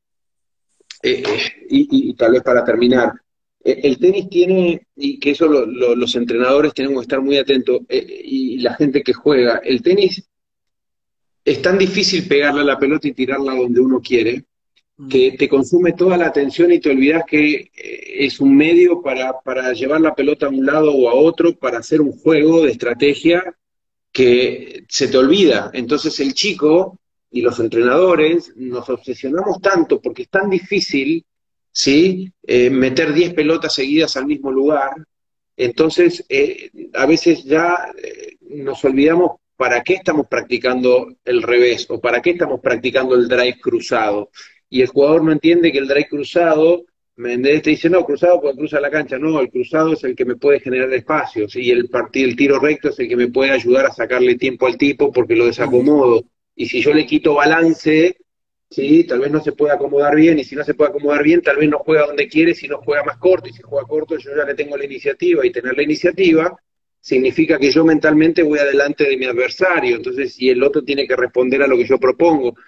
Y tal vez para terminar, el tenis tiene, y que eso los entrenadores tenemos que estar muy atentos, y la gente que juega, el tenis es tan difícil pegarle a la pelota y tirarla donde uno quiere, Mm. que te consume toda la atención y te olvidas que es un medio para llevar la pelota a un lado o a otro, para hacer un juego de estrategia que se te olvida. Entonces el chico y los entrenadores nos obsesionamos tanto porque es tan difícil, ¿sí? Meter 10 pelotas seguidas al mismo lugar. Entonces, a veces ya nos olvidamos para qué estamos practicando el revés o para qué estamos practicando el drive cruzado. Y el jugador no entiende que el drive cruzado, Méndez te dice, no, cruzado porque cruza la cancha. No, el cruzado es el que me puede generar espacios y el tiro recto es el que me puede ayudar a sacarle tiempo al tipo porque lo Mm. desacomodo. Y si yo le quito balance, sí, tal vez no se puede acomodar bien, y si no se puede acomodar bien, tal vez no juega donde quiere, si no juega más corto, y si juega corto yo ya le tengo la iniciativa, y tener la iniciativa significa que yo mentalmente voy adelante de mi adversario, entonces si el otro tiene que responder a lo que yo propongo.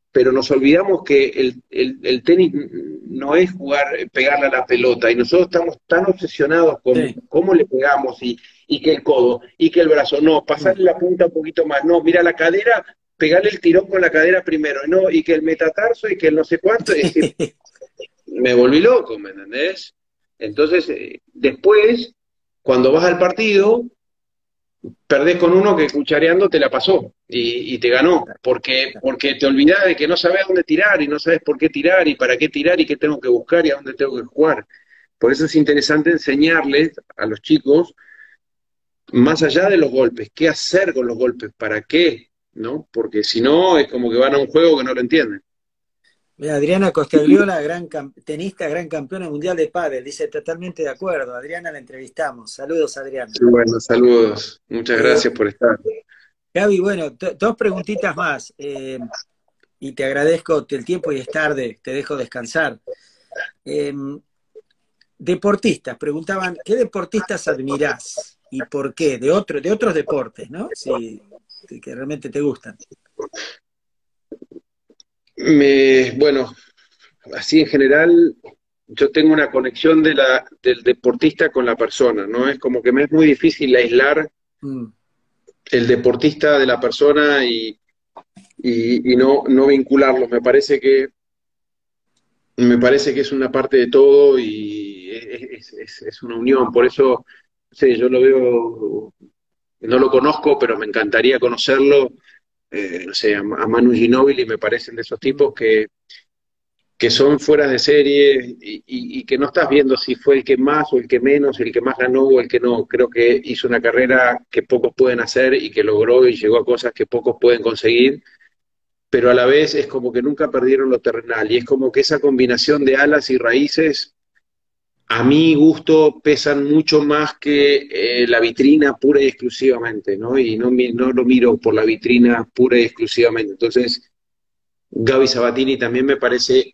pero nos olvidamos que el tenis no es jugar, pegarle a la pelota, y nosotros estamos tan obsesionados con Sí. cómo le pegamos y que el codo, y que el brazo, no, Mm. pasarle la punta un poquito más, no, mira la cadera, pegarle el tirón con la cadera primero, no, y que el metatarso y que el no sé cuánto, es decir, me volví loco, ¿me entendés? Entonces, después, cuando vas al partido, perdés con uno que cuchareando te la pasó y te ganó, porque te olvidás de que no sabes dónde tirar y no sabes por qué tirar y para qué tirar y qué tengo que buscar y a dónde tengo que jugar. Por eso es interesante enseñarles a los chicos, más allá de los golpes, qué hacer con los golpes, para qué, ¿no? Porque si no, es como que van a un juego que no lo entienden. Mira, Adriana Costagliola, tenista, gran campeona mundial de pádel, dice totalmente de acuerdo. Adriana la entrevistamos. Saludos, Adriana. Sí, bueno, saludos. Muchas Eh, gracias por estar. Gaby, bueno, dos preguntitas más y te agradezco el tiempo y es tarde, te dejo descansar. Eh, Deportistas, preguntaban, ¿qué deportistas admirás y por qué? De otros deportes, ¿no? Sí, que realmente te gustan. Bueno, así en general, yo tengo una conexión del deportista con la persona, ¿no? Es como que me es muy difícil aislar Mm. el deportista de la persona y no vincularlos. Me parece que es una parte de todo y es una unión. Por eso, no sé, yo lo veo, no lo conozco, pero me encantaría conocerlo. No sé, a Manu Ginóbili me parecen de esos Mm. tipos que son fuera de serie y que no estás viendo si fue el que más o el que menos, el que más ganó o el que no. Creo que hizo una carrera que pocos pueden hacer y que logró y llegó a cosas que pocos pueden conseguir, pero a la vez es como que nunca perdieron lo terrenal y es como que esa combinación de alas y raíces, a mi gusto, pesan mucho más que la vitrina pura y exclusivamente, ¿no? Y no lo miro por la vitrina pura y exclusivamente. Entonces, Gaby Sabatini también me parece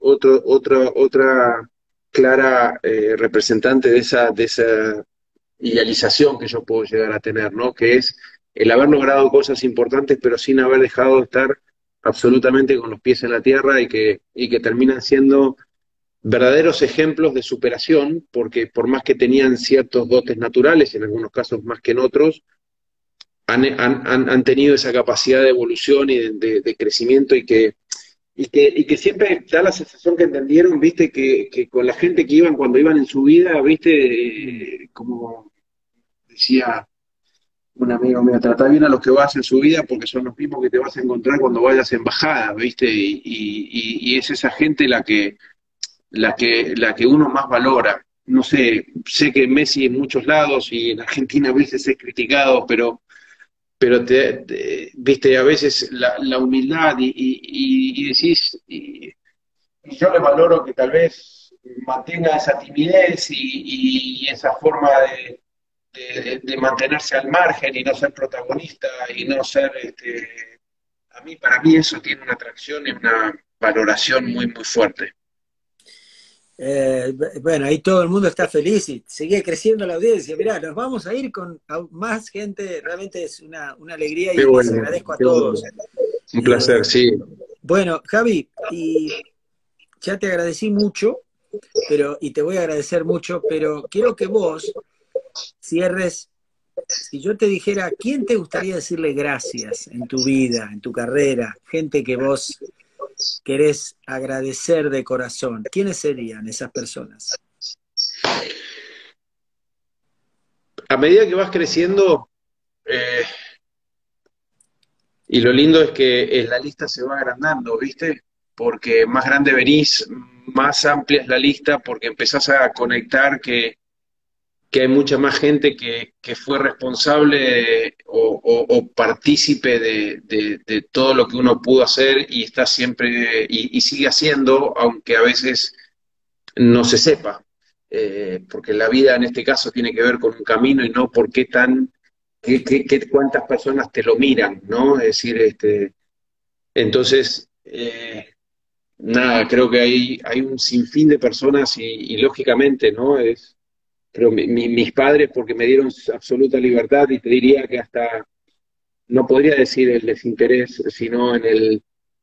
otra clara representante de esa idealización que yo puedo llegar a tener, ¿no? Que es el haber logrado cosas importantes, pero sin haber dejado de estar absolutamente con los pies en la tierra y que terminan siendo verdaderos ejemplos de superación, porque por más que tenían ciertos dotes naturales, en algunos casos más que en otros, han tenido esa capacidad de evolución y de crecimiento y que siempre da la sensación que entendieron, viste, que con la gente que iban cuando iban en su vida, Mm. viste, como decía un amigo mío, trata bien a los que vas en su vida porque son los mismos que te vas a encontrar cuando vayas en bajada, viste, y es esa gente la que uno más valora. No sé que Messi en muchos lados y en Argentina a veces es criticado, pero viste, a veces la humildad y decís, y yo le valoro que tal vez mantenga esa timidez y esa forma de mantenerse al margen y no ser protagonista y no ser, para mí eso tiene una atracción y una valoración muy, muy fuerte. Bueno, ahí todo el mundo está feliz y sigue creciendo la audiencia. Mirá, nos vamos a ir con más gente, realmente es una alegría Qué y les bueno, agradezco a qué bueno. todos. Un Eh, placer, sí. bueno, Javi, y ya te agradecí mucho, y te voy a agradecer mucho, pero quiero que vos cierres, si yo te dijera, ¿quién te gustaría decirle gracias en tu vida, en tu carrera? Gente que vos querés agradecer de corazón. ¿Quiénes serían esas personas? A medida que vas creciendo, eh, y lo lindo es que la lista se va agrandando, ¿viste? Porque más grande venís, más amplia es la lista, porque empezás a conectar que hay mucha más gente que fue responsable o partícipe de todo lo que uno pudo hacer y está siempre y sigue haciendo, aunque a veces no se sepa. Porque la vida en este caso tiene que ver con un camino y no por cuántas personas te lo miran, ¿no? Es decir, entonces, nada, creo que hay un sinfín de personas y lógicamente, ¿no? Pero mis padres, porque me dieron absoluta libertad y te diría que hasta, no podría decir el desinterés, sino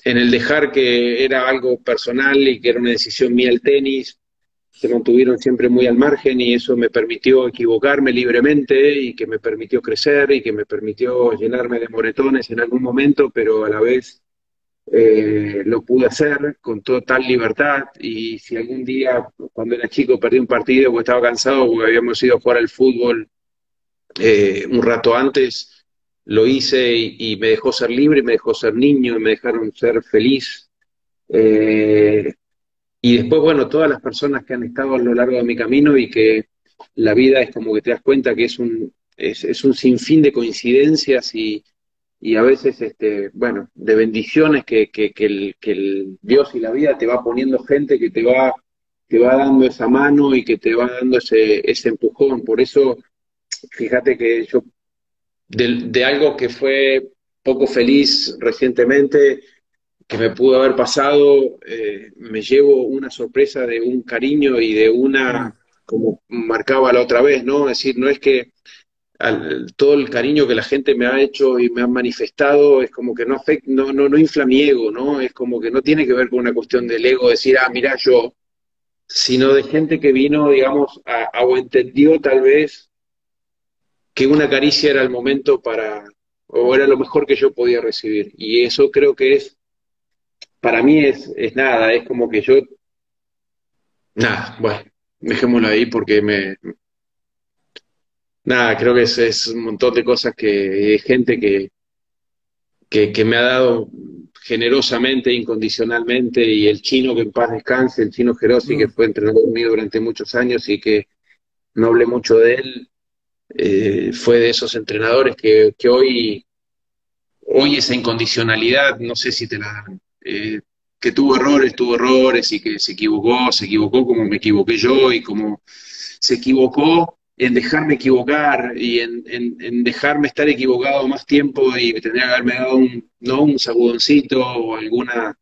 en el dejar que era algo personal y que era una decisión mía el tenis, se mantuvieron siempre muy al margen y eso me permitió equivocarme libremente y que me permitió crecer y que me permitió llenarme de moretones en algún momento, pero a la vez lo pude hacer con total libertad y si algún día cuando era chico perdí un partido porque estaba cansado porque habíamos ido a jugar al fútbol un rato antes, lo hice y me dejó ser libre, me dejó ser niño, y me dejaron ser feliz. Eh, y después, bueno, todas las personas que han estado a lo largo de mi camino y que la vida es como que te das cuenta que es un sinfín de coincidencias y a veces, bueno, de bendiciones que el Dios y la vida te va poniendo gente que te va dando esa mano y que te va dando ese empujón. Por eso, fíjate que yo, de algo que fue poco feliz recientemente, que me pudo haber pasado, me llevo una sorpresa de un cariño y de Mm. como marcaba la otra vez, ¿no? Es decir, no es que todo el cariño que la gente me ha hecho y me ha manifestado es como que no infla mi ego, ¿no? Es como que no tiene que ver con una cuestión del ego, decir, ah, mira yo, sino de gente que vino, digamos, o entendió tal vez que una caricia era el momento o era lo mejor que yo podía recibir. Y eso creo que para mí es nada, es como que yo, nada, bueno, dejémoslo ahí porque nada, creo que es un montón de cosas que, gente que me ha dado generosamente, incondicionalmente, y el chino que en paz descanse, el chino Gerosi, que Mm. fue entrenador mío durante muchos años y que no hablé mucho de él, fue de esos entrenadores que hoy esa incondicionalidad, no sé si te la dan, que tuvo errores y que se equivocó como me equivoqué yo y como se equivocó en dejarme equivocar y en dejarme estar equivocado más tiempo y tendría que haberme dado no un sacudoncito o alguna,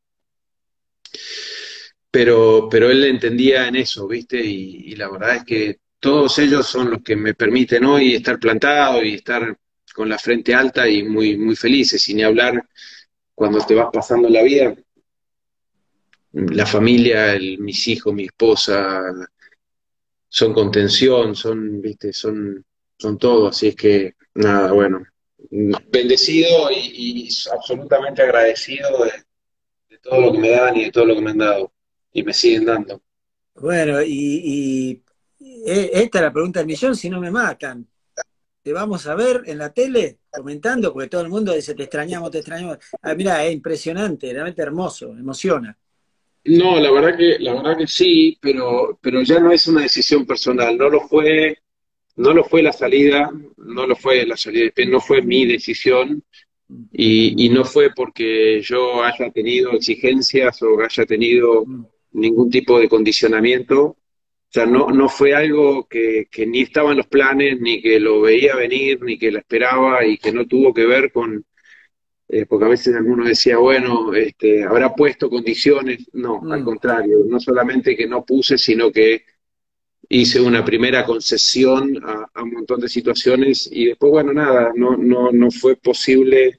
pero él entendía en eso, ¿viste? Y la verdad es que todos ellos son los que me permiten hoy estar plantado y estar con la frente alta y muy, muy felices, y ni hablar cuando te vas pasando la vida, la familia, mis hijos, mi esposa, son contención, viste, son todo, así es que, nada, bueno, bendecido y absolutamente agradecido de todo lo que me dan y de todo lo que me han dado y me siguen dando. Bueno, esta es la pregunta del millón, si no me matan. ¿Te vamos a ver en la tele comentando? Porque todo el mundo dice, te extrañamos, te extrañamos. Ah, mira, es impresionante, realmente hermoso, emociona. No, la verdad que sí, pero ya no es una decisión personal, no lo fue la salida, no lo fue la salida de Penn, no fue mi decisión. Mm. Y no fue porque yo haya tenido exigencias o haya tenido Mm. ningún tipo de condicionamiento. O sea, no fue algo que ni estaba en los planes, ni que lo veía venir, ni que la esperaba y que no tuvo que ver porque a veces alguno decía, bueno, habrá puesto condiciones. No, al Mm. contrario, no solamente que no puse, sino que hice una primera concesión a un montón de situaciones y después, bueno, nada, no fue posible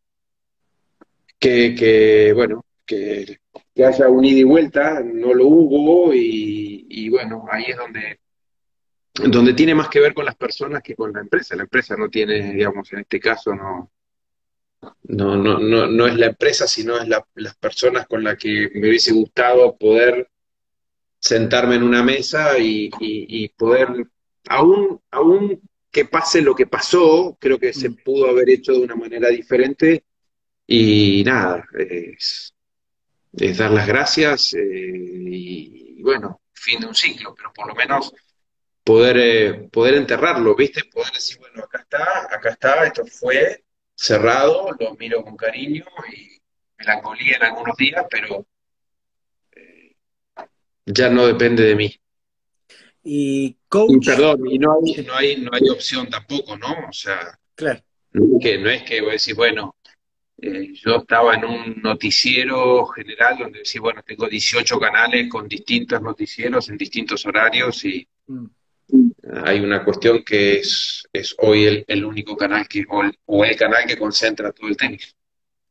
bueno, que haya un ida y vuelta, no lo hubo y bueno, ahí es donde tiene más que ver con las personas que con la empresa. La empresa no tiene, digamos, en este caso no es la empresa, sino es las personas con las que me hubiese gustado poder sentarme en una mesa y poder, aún que pase lo que pasó, creo que se Mm. pudo haber hecho de una manera diferente y nada, es dar las gracias y, bueno, fin de un ciclo, pero por lo menos poder enterrarlo, ¿viste? Poder decir, bueno, acá está, esto fue cerrado, lo miro con cariño y melancolía en algunos días, pero ya no depende de mí. Y Y coach, perdón, y sí, no hay opción tampoco, ¿no? O sea, claro. no es que voy a decir, bueno, yo estaba en un noticiero general donde decía, bueno, tengo 18 canales con distintos noticieros en distintos horarios y Mm. hay una cuestión que es hoy el único canal o el canal que concentra todo el tenis.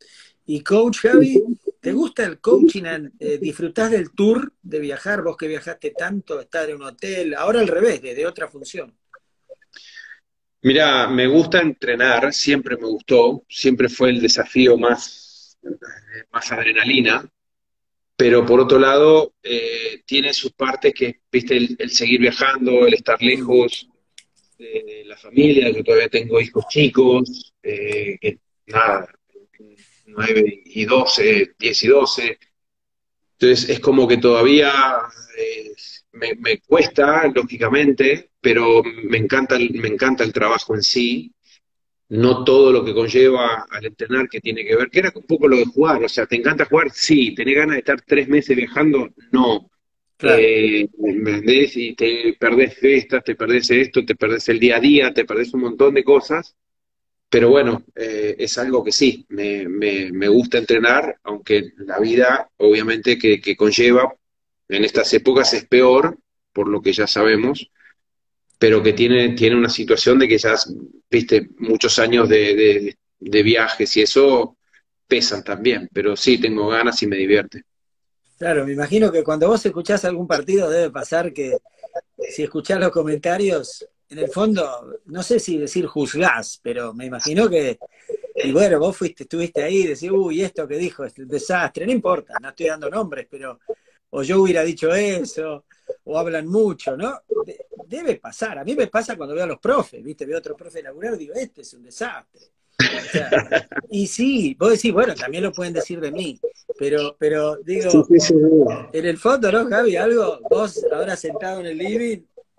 Y coach Javi, ¿te gusta el coaching? ¿Disfrutás del tour de viajar? Vos que viajaste tanto, estar en un hotel, ahora al revés, desde otra función. Mira, me gusta entrenar, siempre me gustó, siempre fue el desafío más adrenalina, pero por otro lado, tiene sus partes que, viste, el seguir viajando, el estar Mm, lejos de la familia, yo todavía tengo hijos chicos, que nada, 9 y 12, 10 y 12. Entonces es como que todavía eh, me cuesta, lógicamente, pero me encanta el trabajo en sí, no todo lo que conlleva al entrenar que tiene que ver, que era un poco lo de jugar, o sea, ¿te encanta jugar? Sí, ¿tenés ganas de estar 3 meses viajando? No. claro. ¿Me entendés? Y te perdés festas, te perdés esto, te perdés el día a día, te perdés un montón de cosas, pero bueno, es algo que sí, me gusta entrenar, aunque la vida obviamente que conlleva en estas épocas es peor, por lo que ya sabemos, pero que tiene una situación de que ya, viste, muchos años de viajes y eso pesan también, pero sí, tengo ganas y me divierte. Claro, me imagino que cuando vos escuchás algún partido debe pasar que si escuchás los comentarios, en el fondo, no sé si decir juzgás, pero me imagino que, y bueno, vos estuviste ahí y decís, uy, esto que dijo es un desastre, no importa, no estoy dando nombres, pero, o yo hubiera dicho eso, o hablan mucho, ¿no? Debe pasar, a mí me pasa cuando veo a los profes, ¿viste? Veo a otro profe laburar, digo, este es un desastre. O sea, y sí, vos decís, bueno, también lo pueden decir de mí, pero Sí, digo, sí, sí. en el fondo, ¿no, Javi? Algo, vos ahora sentado en el living,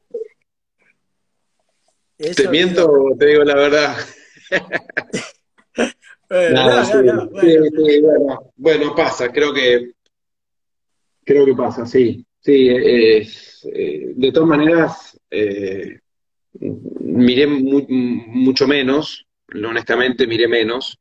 ¿Te eso miento digo, o te digo la verdad? bueno, Nada, no, sí, no, no, sí, bueno, sí, bueno, pasa, creo que pasa, sí. Sí, de todas maneras, miré mucho menos, honestamente miré menos,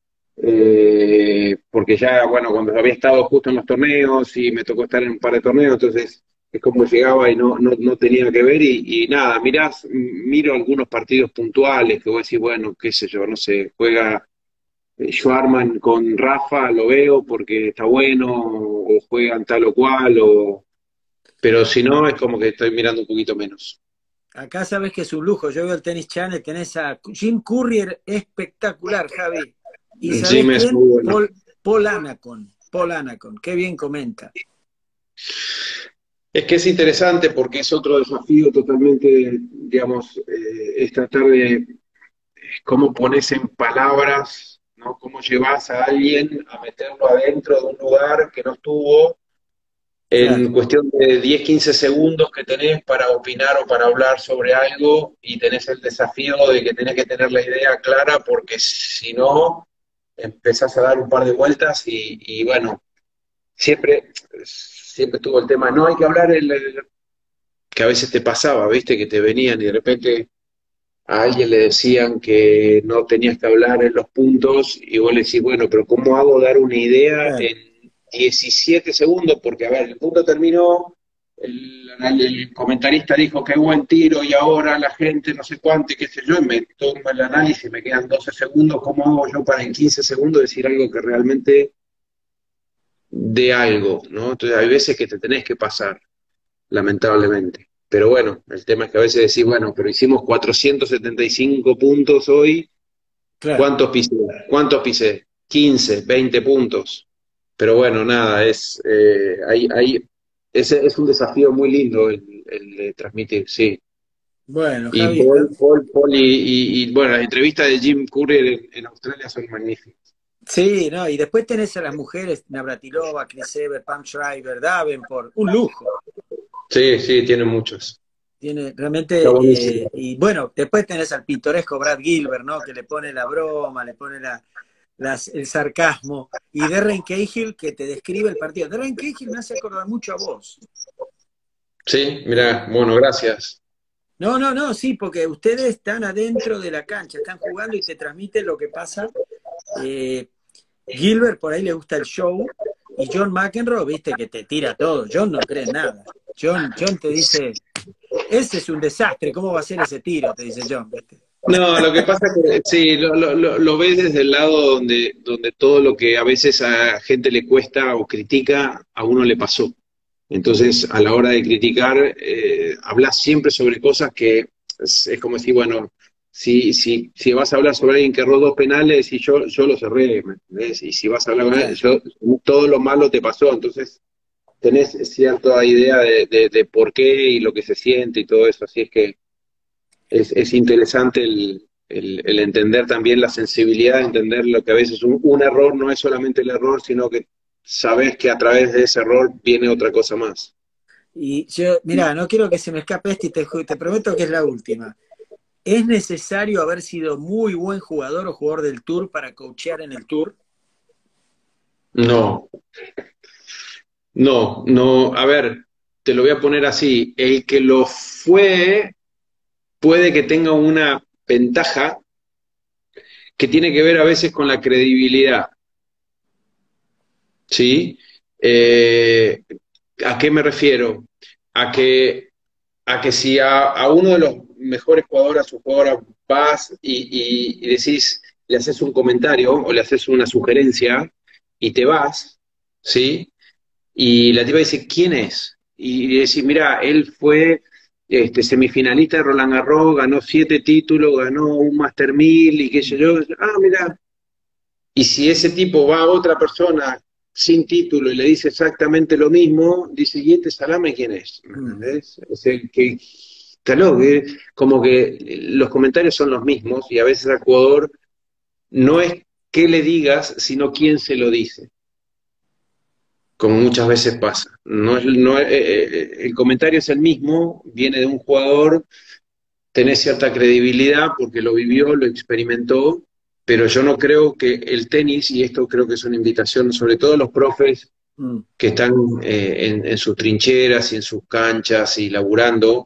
porque ya, bueno, cuando había estado justo en los torneos y me tocó estar en un par de torneos, entonces es como llegaba y no tenía que ver y nada, miro algunos partidos puntuales que voy a decir, bueno, qué sé yo, no sé, juega Schwarman con Rafa, lo veo porque está bueno, o juegan tal o cual, pero si no, es como que estoy mirando un poquito menos. acá sabes que es un lujo, yo veo el Tennis Channel, tenés a Jim Courier espectacular, Javi, y ¿sabés Jim es quién? muy bueno. Paul Anacon, qué bien comenta. Es que es interesante porque es otro desafío totalmente, digamos, es tratar de cómo pones en palabras, ¿no? Cómo llevas a alguien a meterlo adentro de un lugar que no estuvo Claro, en cuestión de 10 15 segundos que tenés para opinar o para hablar sobre algo y tenés el desafío de que tenés que tener la idea clara porque si no, empezás a dar un par de vueltas y bueno, siempre estuvo el tema, no hay que hablar que a veces te pasaba, ¿viste? Que te venían y de repente a alguien le decían que no tenías que hablar en los puntos y vos le decís, bueno, pero ¿cómo hago dar una idea claro. en 17 segundos? Porque, a ver, el punto terminó, el comentarista dijo qué buen tiro y ahora la gente no sé cuánto y qué sé yo, y me tomo el análisis, me quedan 12 segundos, ¿cómo hago yo para en 15 segundos decir algo que realmente dé algo, ¿no? Entonces hay veces que te tenés que pasar, lamentablemente. Pero bueno, el tema es que a veces decís, bueno, pero hicimos 475 puntos hoy. Claro. ¿Cuántos pisé? ¿Cuántos pisé? 15, 20 puntos. Pero bueno, nada, es un desafío muy lindo el de transmitir, sí. Bueno, Y Javi, Paul bueno, las entrevistas de Jim Courier en Australia son magníficas. sí, ¿no? Y después tenés a las mujeres, Navratilova, Chris Evert, Pam Shriver, Davenport, un lujo. Sí, sí, tiene muchos. Tiene Está realmente, buenísimo. y bueno, después tenés al pintoresco Brad Gilbert, ¿no? Que le pone la broma, le pone el sarcasmo. Y Darren Cahill, que te describe el partido. Darren Cahill me hace acordar mucho a vos. Sí, Eh, mirá, bueno, gracias. no, no, no, sí, porque ustedes están adentro de la cancha, están jugando y te transmiten lo que pasa. Eh, Gilbert por ahí le gusta el show y John McEnroe, viste, que te tira todo. John no cree en nada. John te dice, ese es un desastre, ¿cómo va a ser ese tiro? Te dice John, ¿viste? No, lo que pasa es que sí, lo ves desde el lado donde todo lo que a veces a gente le cuesta o critica, a uno le pasó. Entonces, a la hora de criticar, hablas siempre sobre cosas que es como decir, bueno, si vas a hablar sobre alguien que erró 2 penales y yo los erré, ¿me entendés? Y si vas a hablar con él, Claro. todo lo malo te pasó, entonces tenés cierta idea de por qué y lo que se siente y todo eso, así es que es interesante el entender también la sensibilidad, entender lo que a veces un error no es solamente el error, sino que sabes que a través de ese error viene otra cosa más. Y yo, mira, no quiero que se me escape este y te prometo que es la última. ¿Es necesario haber sido muy buen jugador o jugador del Tour para coachear en el Tour? No, no, a ver, te lo voy a poner así, el que lo fue puede que tenga una ventaja que tiene que ver a veces con la credibilidad, ¿sí? Eh, ¿A qué me refiero? A que si a uno de los mejores jugadores, a su jugadora, vas y decís, le haces un comentario o le haces una sugerencia y te vas, ¿sí? Y la tipa dice, ¿quién es? Y decís, mira, él fue semifinalista de Roland Garros, ganó 7 títulos, ganó un Master 1000 y qué sé yo. Ah, mira, y si ese tipo va a otra persona sin título y le dice exactamente lo mismo, dice, ¿y este salame quién es? ¿Me Mm. entendés? Es el que está loco, como que los comentarios son los mismos y a veces al jugador no es qué le digas, sino quién se lo dice, como muchas veces pasa. El comentario es el mismo, viene de un jugador, tenés cierta credibilidad porque lo vivió, lo experimentó, pero yo no creo que el tenis, y esto creo que es una invitación, sobre todo a los profes Mm. que están en sus trincheras y en sus canchas y laburando,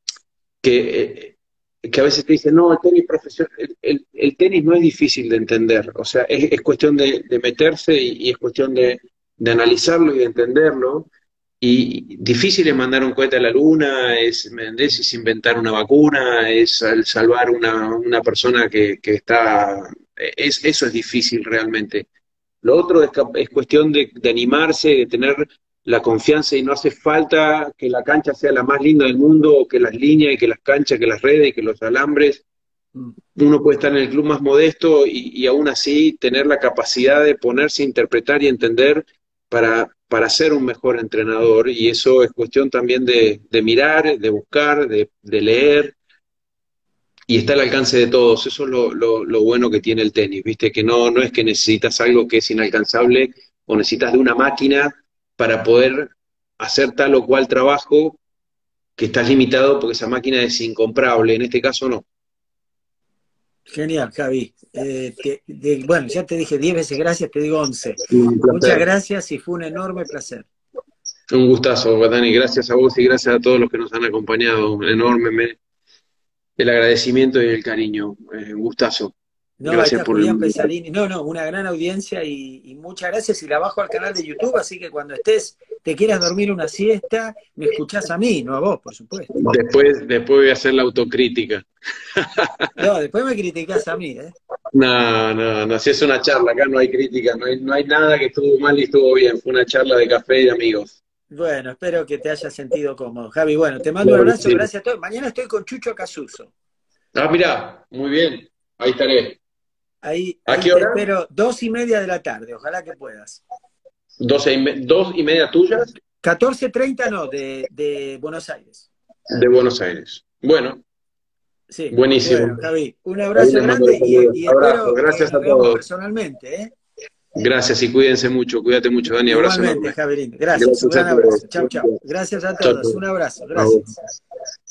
que a veces te dicen, no, el tenis profesional, el tenis no es difícil de entender, o sea, es cuestión de meterse y es cuestión de analizarlo y de entenderlo. Y difícil es mandar un cohete a la luna, ¿me entendés? Es inventar una vacuna, es salvar una persona que está... eso es difícil realmente. Lo otro es cuestión de animarse, de tener la confianza y no hace falta que la cancha sea la más linda del mundo o que las líneas y que las canchas, que las redes y que los alambres. Mm. Uno puede estar en el club más modesto y aún así tener la capacidad de ponerse a interpretar y entender para ser un mejor entrenador. Y eso es cuestión también de mirar, de buscar, de leer y está al alcance de todos. Eso es lo bueno que tiene el tenis, ¿viste? Que no es que necesitas algo que es inalcanzable o necesitas de una máquina para poder hacer tal o cual trabajo que estás limitado porque esa máquina es incomparable. En este caso no. Genial, Javi. Bueno, ya te dije 10 veces gracias, te digo 11. Un Muchas placer. gracias y fue un enorme placer. Un gustazo, Dani. Gracias a vos y gracias a todos los que nos han acompañado. Enorme el agradecimiento y el cariño. Un gustazo. No, ahí Gracias está por el... Julián Pesarini. No, no, una gran audiencia y muchas gracias. Y la bajo al canal de YouTube, así que cuando te quieras dormir una siesta, me escuchás a mí, no a vos, por supuesto. Después voy a hacer la autocrítica. No, después me criticás a mí, ¿eh? No, si es una charla, acá no hay crítica, no hay nada que estuvo mal y estuvo bien. Fue una charla de café y de amigos. Bueno, espero que te hayas sentido cómodo. Javi, bueno, te mando un Claro que abrazo, sí. gracias a todos. Mañana estoy con Chucho Casuso. Ah, mirá, muy bien. Ahí estaré. ¿A Ahí qué te hora? espero, 2:30 de la tarde, ojalá que puedas. 2:30 tuyas 14:30 no, de Buenos Aires. de Buenos Aires. Bueno, Sí, buenísimo. bueno, Javi, un Ahí abrazo les mando grande los saludos. y Abrazo, espero que gracias a nos veamos todos. personalmente, ¿eh? Gracias y cuídense mucho. Cuídate mucho, Dani. Abrazo Igualmente, enorme. Javi, gracias, un Gracias a gran todos. abrazo. Chau, chau. Gracias a Chao, todos, chao. un abrazo, A vos. gracias.